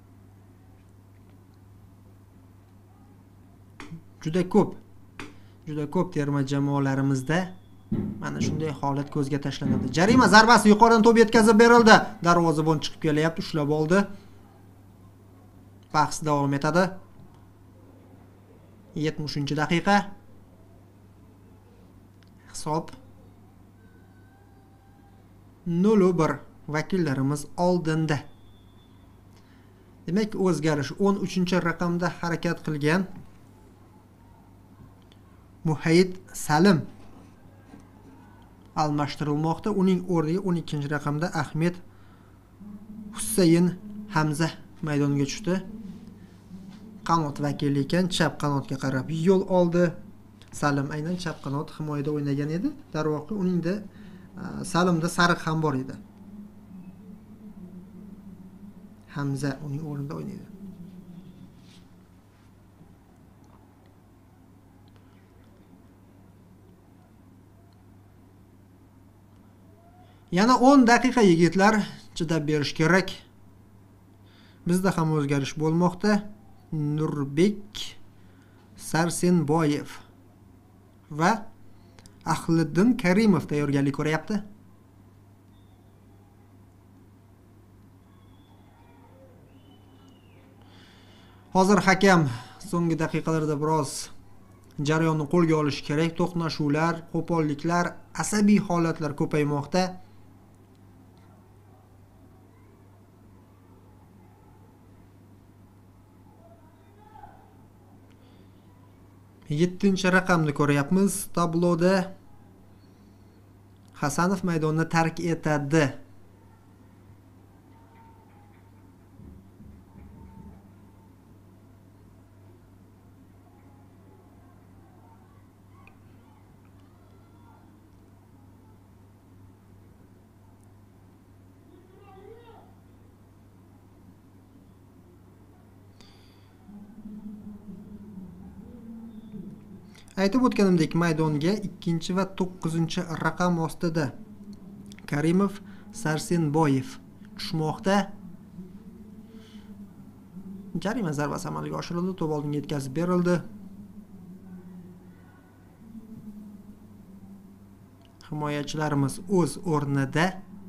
Speaker 1: Juda ko'p, juda ko'p terma jamoalarimizda mana shunday holat ko'zga tashlanadi. Jarima zarbasi yuqoridan to'p yetkazib berildi. Darvozabon chiqib kelyapti, ushlab oldi. Bahs davom etadi. yetmishinchi daqiqa. Hisob nol bir, vakillarimiz oldinda. Demak, o'zgarish o'n uchinchi raqamda harakat qilgan Muhayid Salim almashtirilmoqda. Uning o'rniga o'n ikkinchi raqamda Ahmed Husayn Hamza maydonga tushdi. Qanot vakili ekan, chap qanotga qarab yo'l oldi. Salim aynan chap qanot himoyada o'ynagan edi. Darvoqe uningda Salimda sariq ham bor edi. Hamza uning o'rnida o'ynaydi. Yana o'n daqiqa yigitlar, chidab berish kerak. Bizda ham o'zgarish bo'lmoqda. Nurbek Sarsenboyev va Ahliddin Karimov tayyorgarlik ko'ryapti. Hozir hakam so'nggi daqiqalarda biroz jarayonni qo'lga olish kerak. To'qnashuvlar, qo'polliklar, asabiy holatlar ko'paymoqda. yettinchi raqamni ko'ryapmiz. Tabloda Hasanov maydonni tark etadi. Aytib o'tganimdek, maydonga ikkinchi va to'qqizinchi raqam ostida Karimov, Sarsenboyev tushmoqda. Jarima zarbasi amalga oshirildi, to'p oldinga yetkazib berildi. Himoyachilarimiz o'z o'rnida.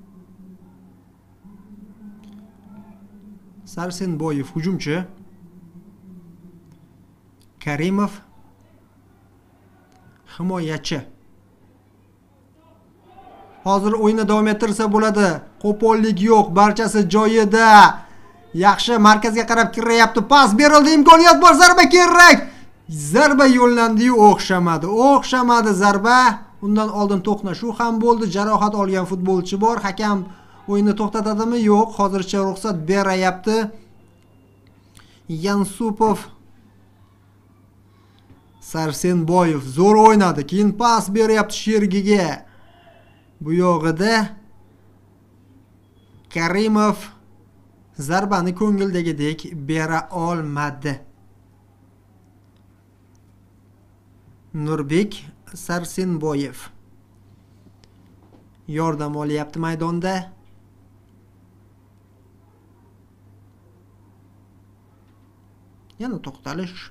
Speaker 1: Sarsenboyev hujumchi, Karimov himoyachi. Hozir o'yinni davom ettirsa bo'ladi. Qo'pollik yo'q, barchasi joyida. Yaxshi markazga qarab kiryapti. Pas berildi, imkoniyat bor, zarba kerak. Zarba yo'llandi-yu, o'xshamadi. O'xshamadi zarba. Undan oldin to'qnashuv ham bo'ldi. Jarohat olgan futbolchi bor. Hakam o'yinni to'xtatadimi? Yo'q, hozircha ruxsat berayapti. Yansupov Sarsenboyev zo'r o'ynadi. Keyin pas beryapti Shergiga. Bu yog'ida Karimov zarbani ko'ngildagidek bera olmadi. Nurbek Sarsenboyev yordam olyapti maydonda. Yana to'xtalish.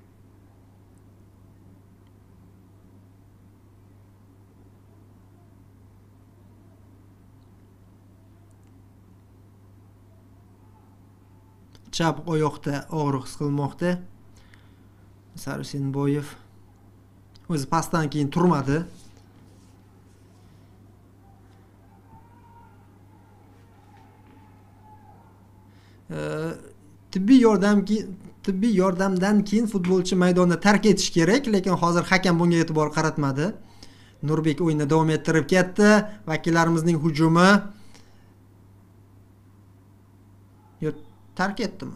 Speaker 1: Chap oyoqda og'riq his qilmoqda. Sarsenboyev o'zi pasdan keyin turmadi. Tibbiy yordam tibbiy yordamdan keyin futbolchi maydonni tark etish kerak, lekin hozir hakam bunga e'tibor qaratmadi. Nurbek o'yinni davom ettirib ketdi. Vakillarimizning hujumi yo tark etdimi?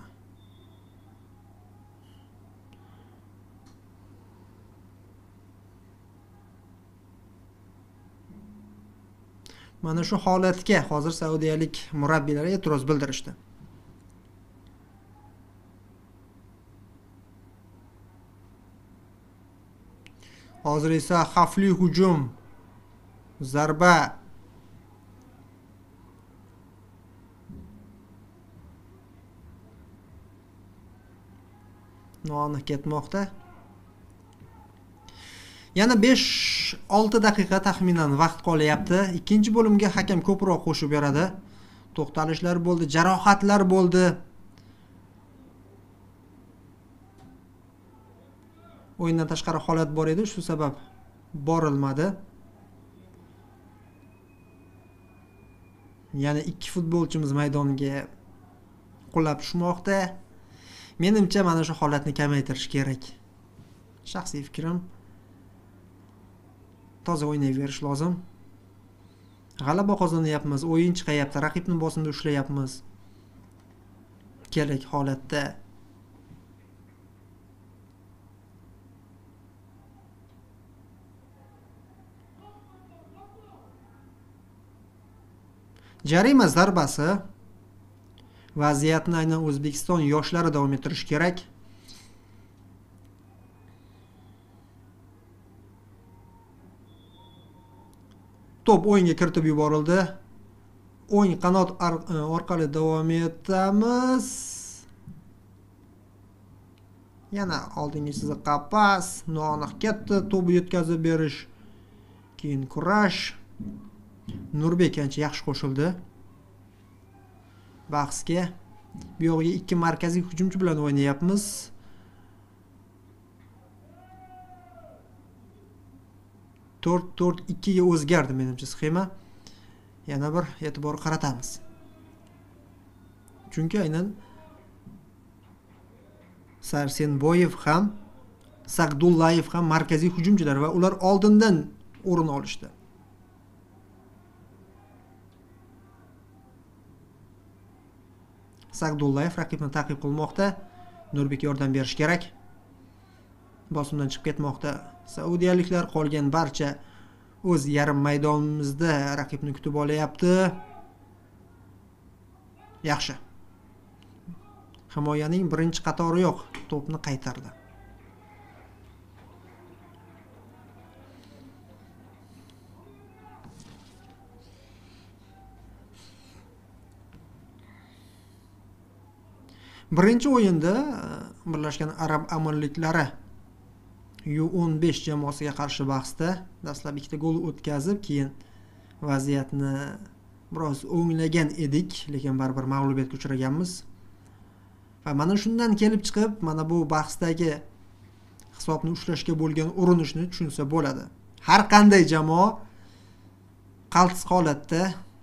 Speaker 1: Mana shu holatga hozir saudiyalik murabbiylar e'tiroz bildirishdi. Hozir esa xavfli hujum, zarba noaniq ketmoqda. Yana besh olti daqiqa taxminan vaqt qolyapti. Ikkinchi bo'limga hakam ko'proq qo'shib beradi. To'xtalishlar bo'ldi, jarohatlar bo'ldi. O'yindan tashqari holat bor edi, shu sabab borilmadi. Yana ikki futbolchimiz maydonga qulab tushmoqda. Menimcha mana shu holatni kamaytirish kerak. Shaxsiy fikrim, toza o'ynayverish lozim. G'alaba qozonyapmiz, o'yin chiqayapti, raqibni bosimda ushlayapmiz. Kerak holatda jarima zarbasi. Vaziyatni aynan O'zbekiston yoshlari davom ettirish kerak. To'p o'yinga kiritib yuborildi. O'yin qanot orqali davom etamiz. Yana oldingi chiziqqa pas, noaniq ketdi, to'pni yetkazib berish, keyin kurash. Nurbek ancha yaxshi qo'shildi bahsga. Bu yo'g'iga ikki markaziy hujumchi bilan o'ynayapmiz. to'rt to'rt ikki ga o'zgardi menimcha sxema. Yana bir e'tibor qaratamiz. Chunki aynan Sarsenboyev ham, Saqdullayev ham markaziy hujumchilar va ular oldindan o'rin olishdi. Saqdullayev raqibni ta'qib qilmoqda. Nurbek yordam berish kerak. Bosimdan chiqib ketmoqda saudiyaliklar. Qolgan barcha o'z yarim maydonimizda raqibni kutib olyapti. Yaxshi. Himoyaning birinchi qatori yo'q, to'pni qaytardi. Birinchi o'yinda Birlashgan Arab Amirliklari U o'n besh jamoasiga qarshi bahsda dastlab ikkita gol o'tkazib, keyin vaziyatni biroz o'nglagan edik, lekin baribir mag'lubiyatga uchraganmiz. Va mana shundan kelib chiqib, mana bu bahsdagi hisobni ushlashga bo'lgan urinishni tushunsa bo'ladi. Har qanday jamoa qaltis holatda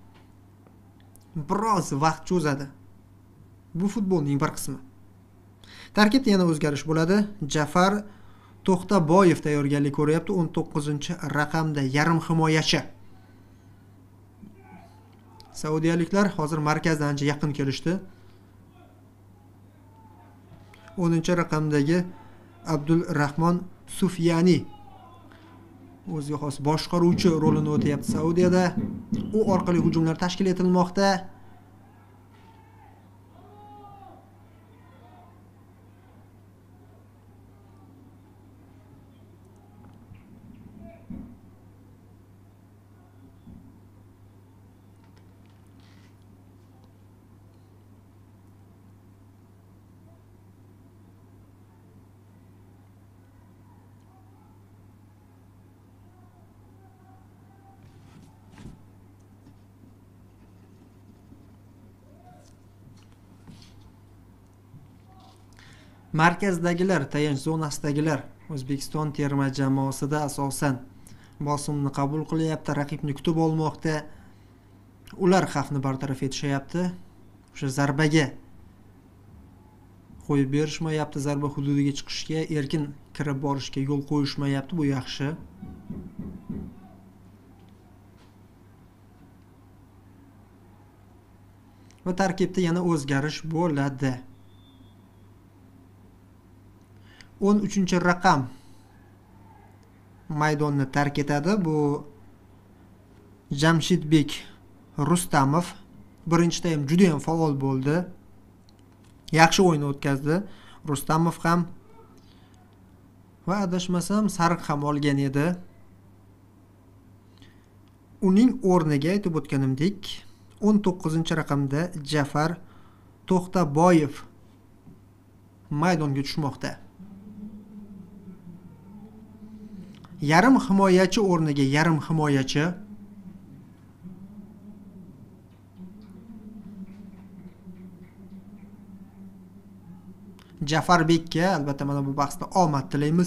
Speaker 1: biroz vaqt cho'zadi. Bu futbolning bir qismi. Tarkibda yana o'zgarish bo'ladi. Jafar To'xtaboyev tayyorgarlik ko'ryapti. o'n to'qqizinchi raqamda yarim himoyachi. Saudiyaliklar hozir markazdan ancha yaqin kelishdi. o'ninchi raqamdagi Abdulrahmon Sufyani o'ziga xos boshqaruvchi rolini o'tayapti Saudiyada. U orqali hujumlar tashkil etilmoqda. Markazdagilar, tayanch zonasidagilar O'zbekiston terma jamoasida asosan bosimni qabul qilyapti, raqibni kutib olmoqda. Ular xavfni bartaraf etishyapti. O'sha zarbaga qo'yib berishmayapti, zarba hududiga chiqishga, erkin kirib borishga yo'l qo'yishmayapti. Bu yaxshi. Va tarkibda yana o'zgarish bo'ladi. o'n uchinchi raqam maydonni tark etadi. Bu Jamshidbek Rustamov. Birinchi taym juda ham faol bo'ldi. Yaxshi o'yin o'tkazdi. Rustamov ham va adashmasam sariq ham olgan edi. Uning o'rniga aytib o'tganimdek, o'n to'qqizinchi raqamda Jafar To'xtaboyev maydonga tushmoqda. Yarim himoyachi o'rniga yarim himoyachi. Jafarbekka albatta mana bu bahsda omad tilaymiz.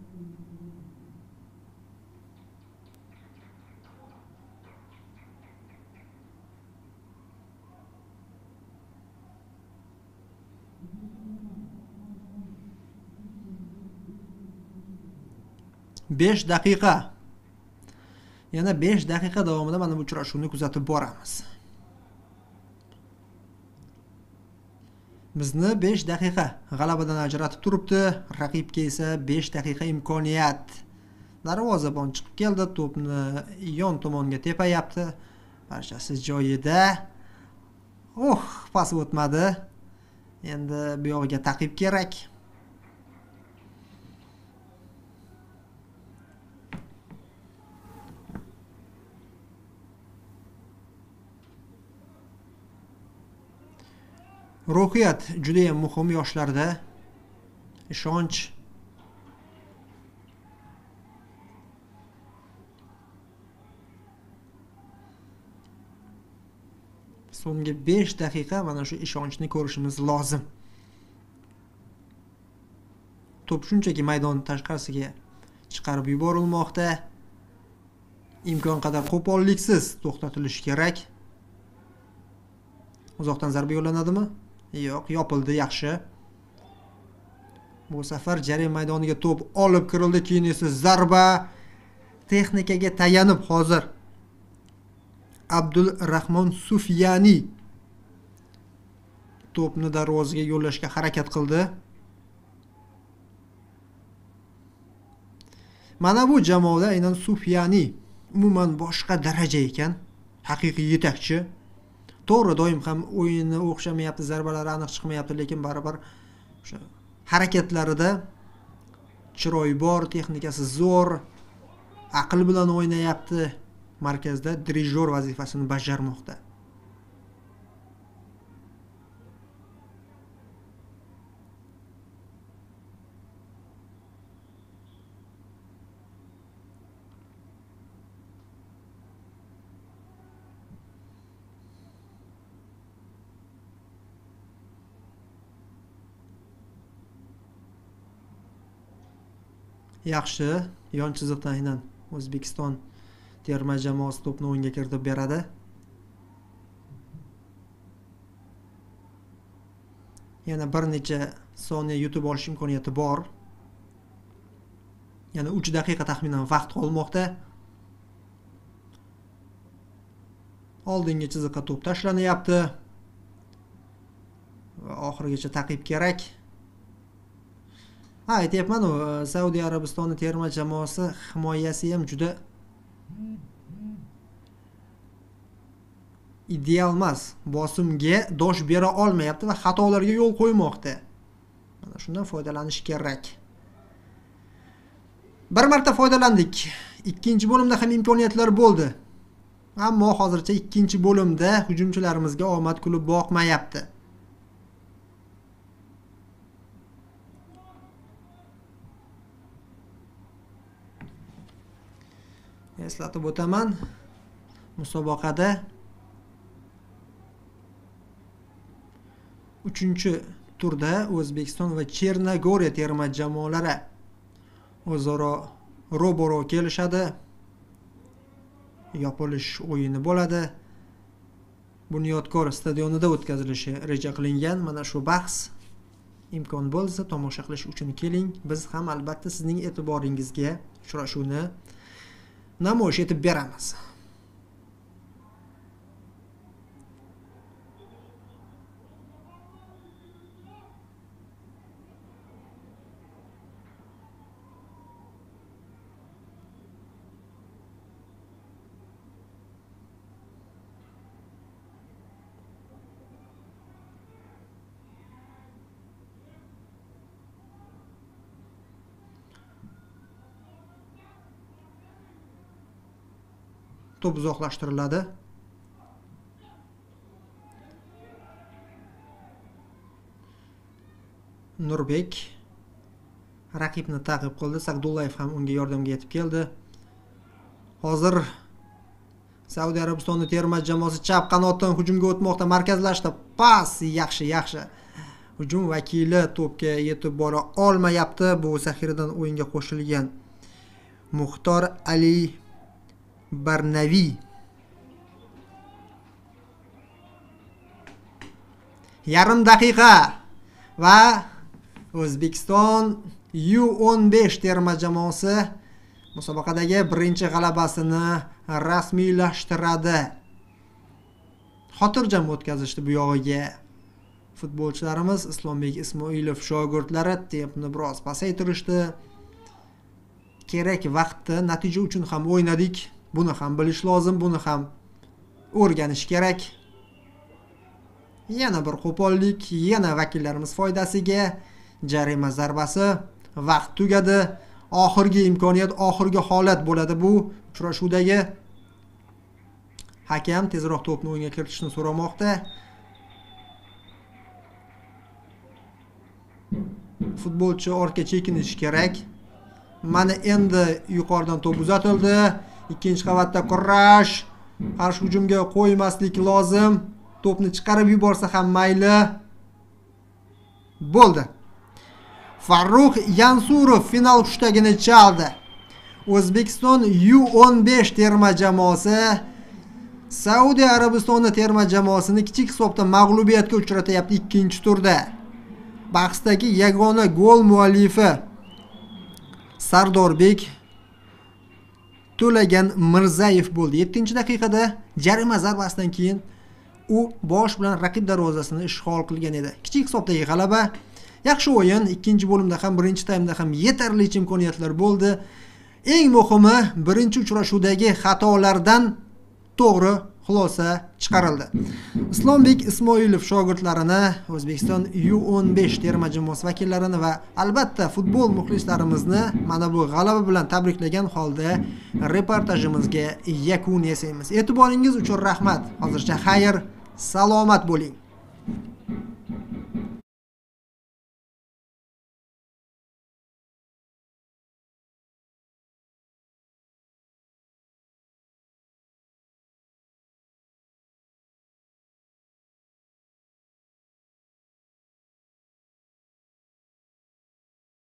Speaker 1: besh daqiqa. Yana besh daqiqa davomida mana bu uchrashuvni kuzatib boramiz. Bizni besh daqiqa g'alabadan ajratib turibdi. Raqibga esa besh daqiqa imkoniyat. Darvozabon chiqib keldi, to'pni yon tomonga tepayapti. Barchasi joyida. Oh, pas o'tmadi. Endi bu yog'iga taqib kerak. Ruhiyat juda ham muhim yoshlarda. Ishonch. So'nggi besh daqiqa mana shu ishonchni ko'rishimiz lozim. To'p shunchaki maydon tashqarisiga chiqarib yuborilmoqda. Imkon qadar qo'polliksiz to'xtatilishi kerak. Uzoqdan zarba yo'llanadimi? Yo'q, yopildi, yaxshi. Bu safar jarima maydoniga to'p olib kirildi, keyin esa zarba texnikaga tayanib hozir Abdulrahmon Sufyani to'pni darvozaga yo'llashga harakat qildi. Mana bu jamoada aynan Sufyani umuman boshqa daraja ekan, haqiqiy yetakchi. To'g'ri, doim ham o'yinni o'xshamayapti, zarbalari aniq chiqmayapti, lekin baribir o'sha harakatlarida chiroy bor, texnikasi zo'r, aql bilan o'ynayapti. Markazda dirijor vazifasini bajarmoqda. Yaxshi, yon chiziqdan aynan O'zbekiston terma jamoasi to'pni o'yinga kiritib beradi. Yana bir necha soniya yutib olish imkoniyati bor. Yana uch daqiqa taxminan vaqt qolmoqda. Oldingi chiziqqa to'p tashlanyapti. Va oxirigacha taqib kerak. Ha, aytyapman, Saudiya Arabistoni terma jamoasi himoyasi ham juda ideal emas. Bosimga dosh bera olmayapti va xatolarga yo'l qo'ymoqda. Mana shundan foydalanish kerak. Bir marta foydalandik. Ikkinchi bo'limda ham imkoniyatlar bo'ldi. Ammo hozircha ikkinchi bo'limda hujumchilarimizga omad kulib boqmayapti. Eslatib o'taman, musobaqada uchinchi turda O'zbekiston va Chernogoriya terma jamoalari o'zaro ro'baro kelishadi. Yopilish o'yini bo'ladi. Bunyodkor stadionida o'tkazilishi reja qilingan. Mana shu bahs imkon bo'lsa tomosha qilish uchun keling. Biz ham albatta sizning e'tiboringizga uchrashuvni namoyish etib beramiz. To'p uzoqlashtiriladi. Nurbek raqibni ta'qib qildi. Sagdullayev ham unga yordamga yetib keldi. Hozir Saudiya Arabistoni terma jamoasi chap qanotdan hujumga o'tmoqda, markazlashdi. Pas yaxshi, yaxshi. Hujum vakili to'pga yetib bora olmayapti. Bu zaxiradan o'yinga qo'shilgan Muxtor Ali Barnavi. Yarim daqiqa va O'zbekiston U o'n besh terma jamoasi musobaqadagi birinchi g'alabasini rasmiylashtiradi. Xotirjam o'tkazishdi bu yog'iga futbolchilarimiz. Islombek Ismoilov shogirdlari tempni biroz pasaytirishdi. Kerak vaqtda natija uchun ham o'ynadik. Buni ham bilish lozim, buni ham o'rganish kerak. Yana bir qo'pollik, yana vakillarimiz foydasiga jarima zarbasi. Vaqt tugadi. Oxirgi imkoniyat, oxirgi holat bo'ladi bu uchrashuvdagi. Hakam tezroq to'pni o'yinga kiritishni so'ramoqda. Futbolchi ortga chekinishi kerak. Mana endi yuqoridan to'p uzatildi. Ikkinchi qavatda kurash. Qarshi hujumga qo'ymaslik lozim. To'pni chiqarib yuborsa ham mayli. Bo'ldi. Farruh Yansurov final hushtakini chaldi. O'zbekiston U o'n besh terma jamoasi Saudiya Arabistoni terma jamoasini kichik hisobda mag'lubiyatga uchratyapti ikkinchi turda. Bahsdagi yagona gol muallifi Sardorbek To'lagan Mirzayev bo'ldi. yettinchi daqiqada jarima zarbasidan keyin u bosh bilan raqib darvozasini ishg'ol qilgan edi. Kichik hisobdagi g'alaba. Yaxshi o'yin. Ikkinchi bo'limda ham, birinchi taymda ham yetarlicha imkoniyatlar bo'ldi. Eng muhimi, birinchi uchrashuvdagi xatolardan to'g'ri xulosa chiqarildi. Islombek Ismoilov shogirdlarini, O'zbekiston U o'n besh terma jamoasi vakillarini va albatta futbol muxlislarimizni mana bu g'alaba bilan tabriklagan holda reportajimizga yakun yasaymiz. E'tiboringiz uchun rahmat. Hozircha xayr, salomat bo'ling.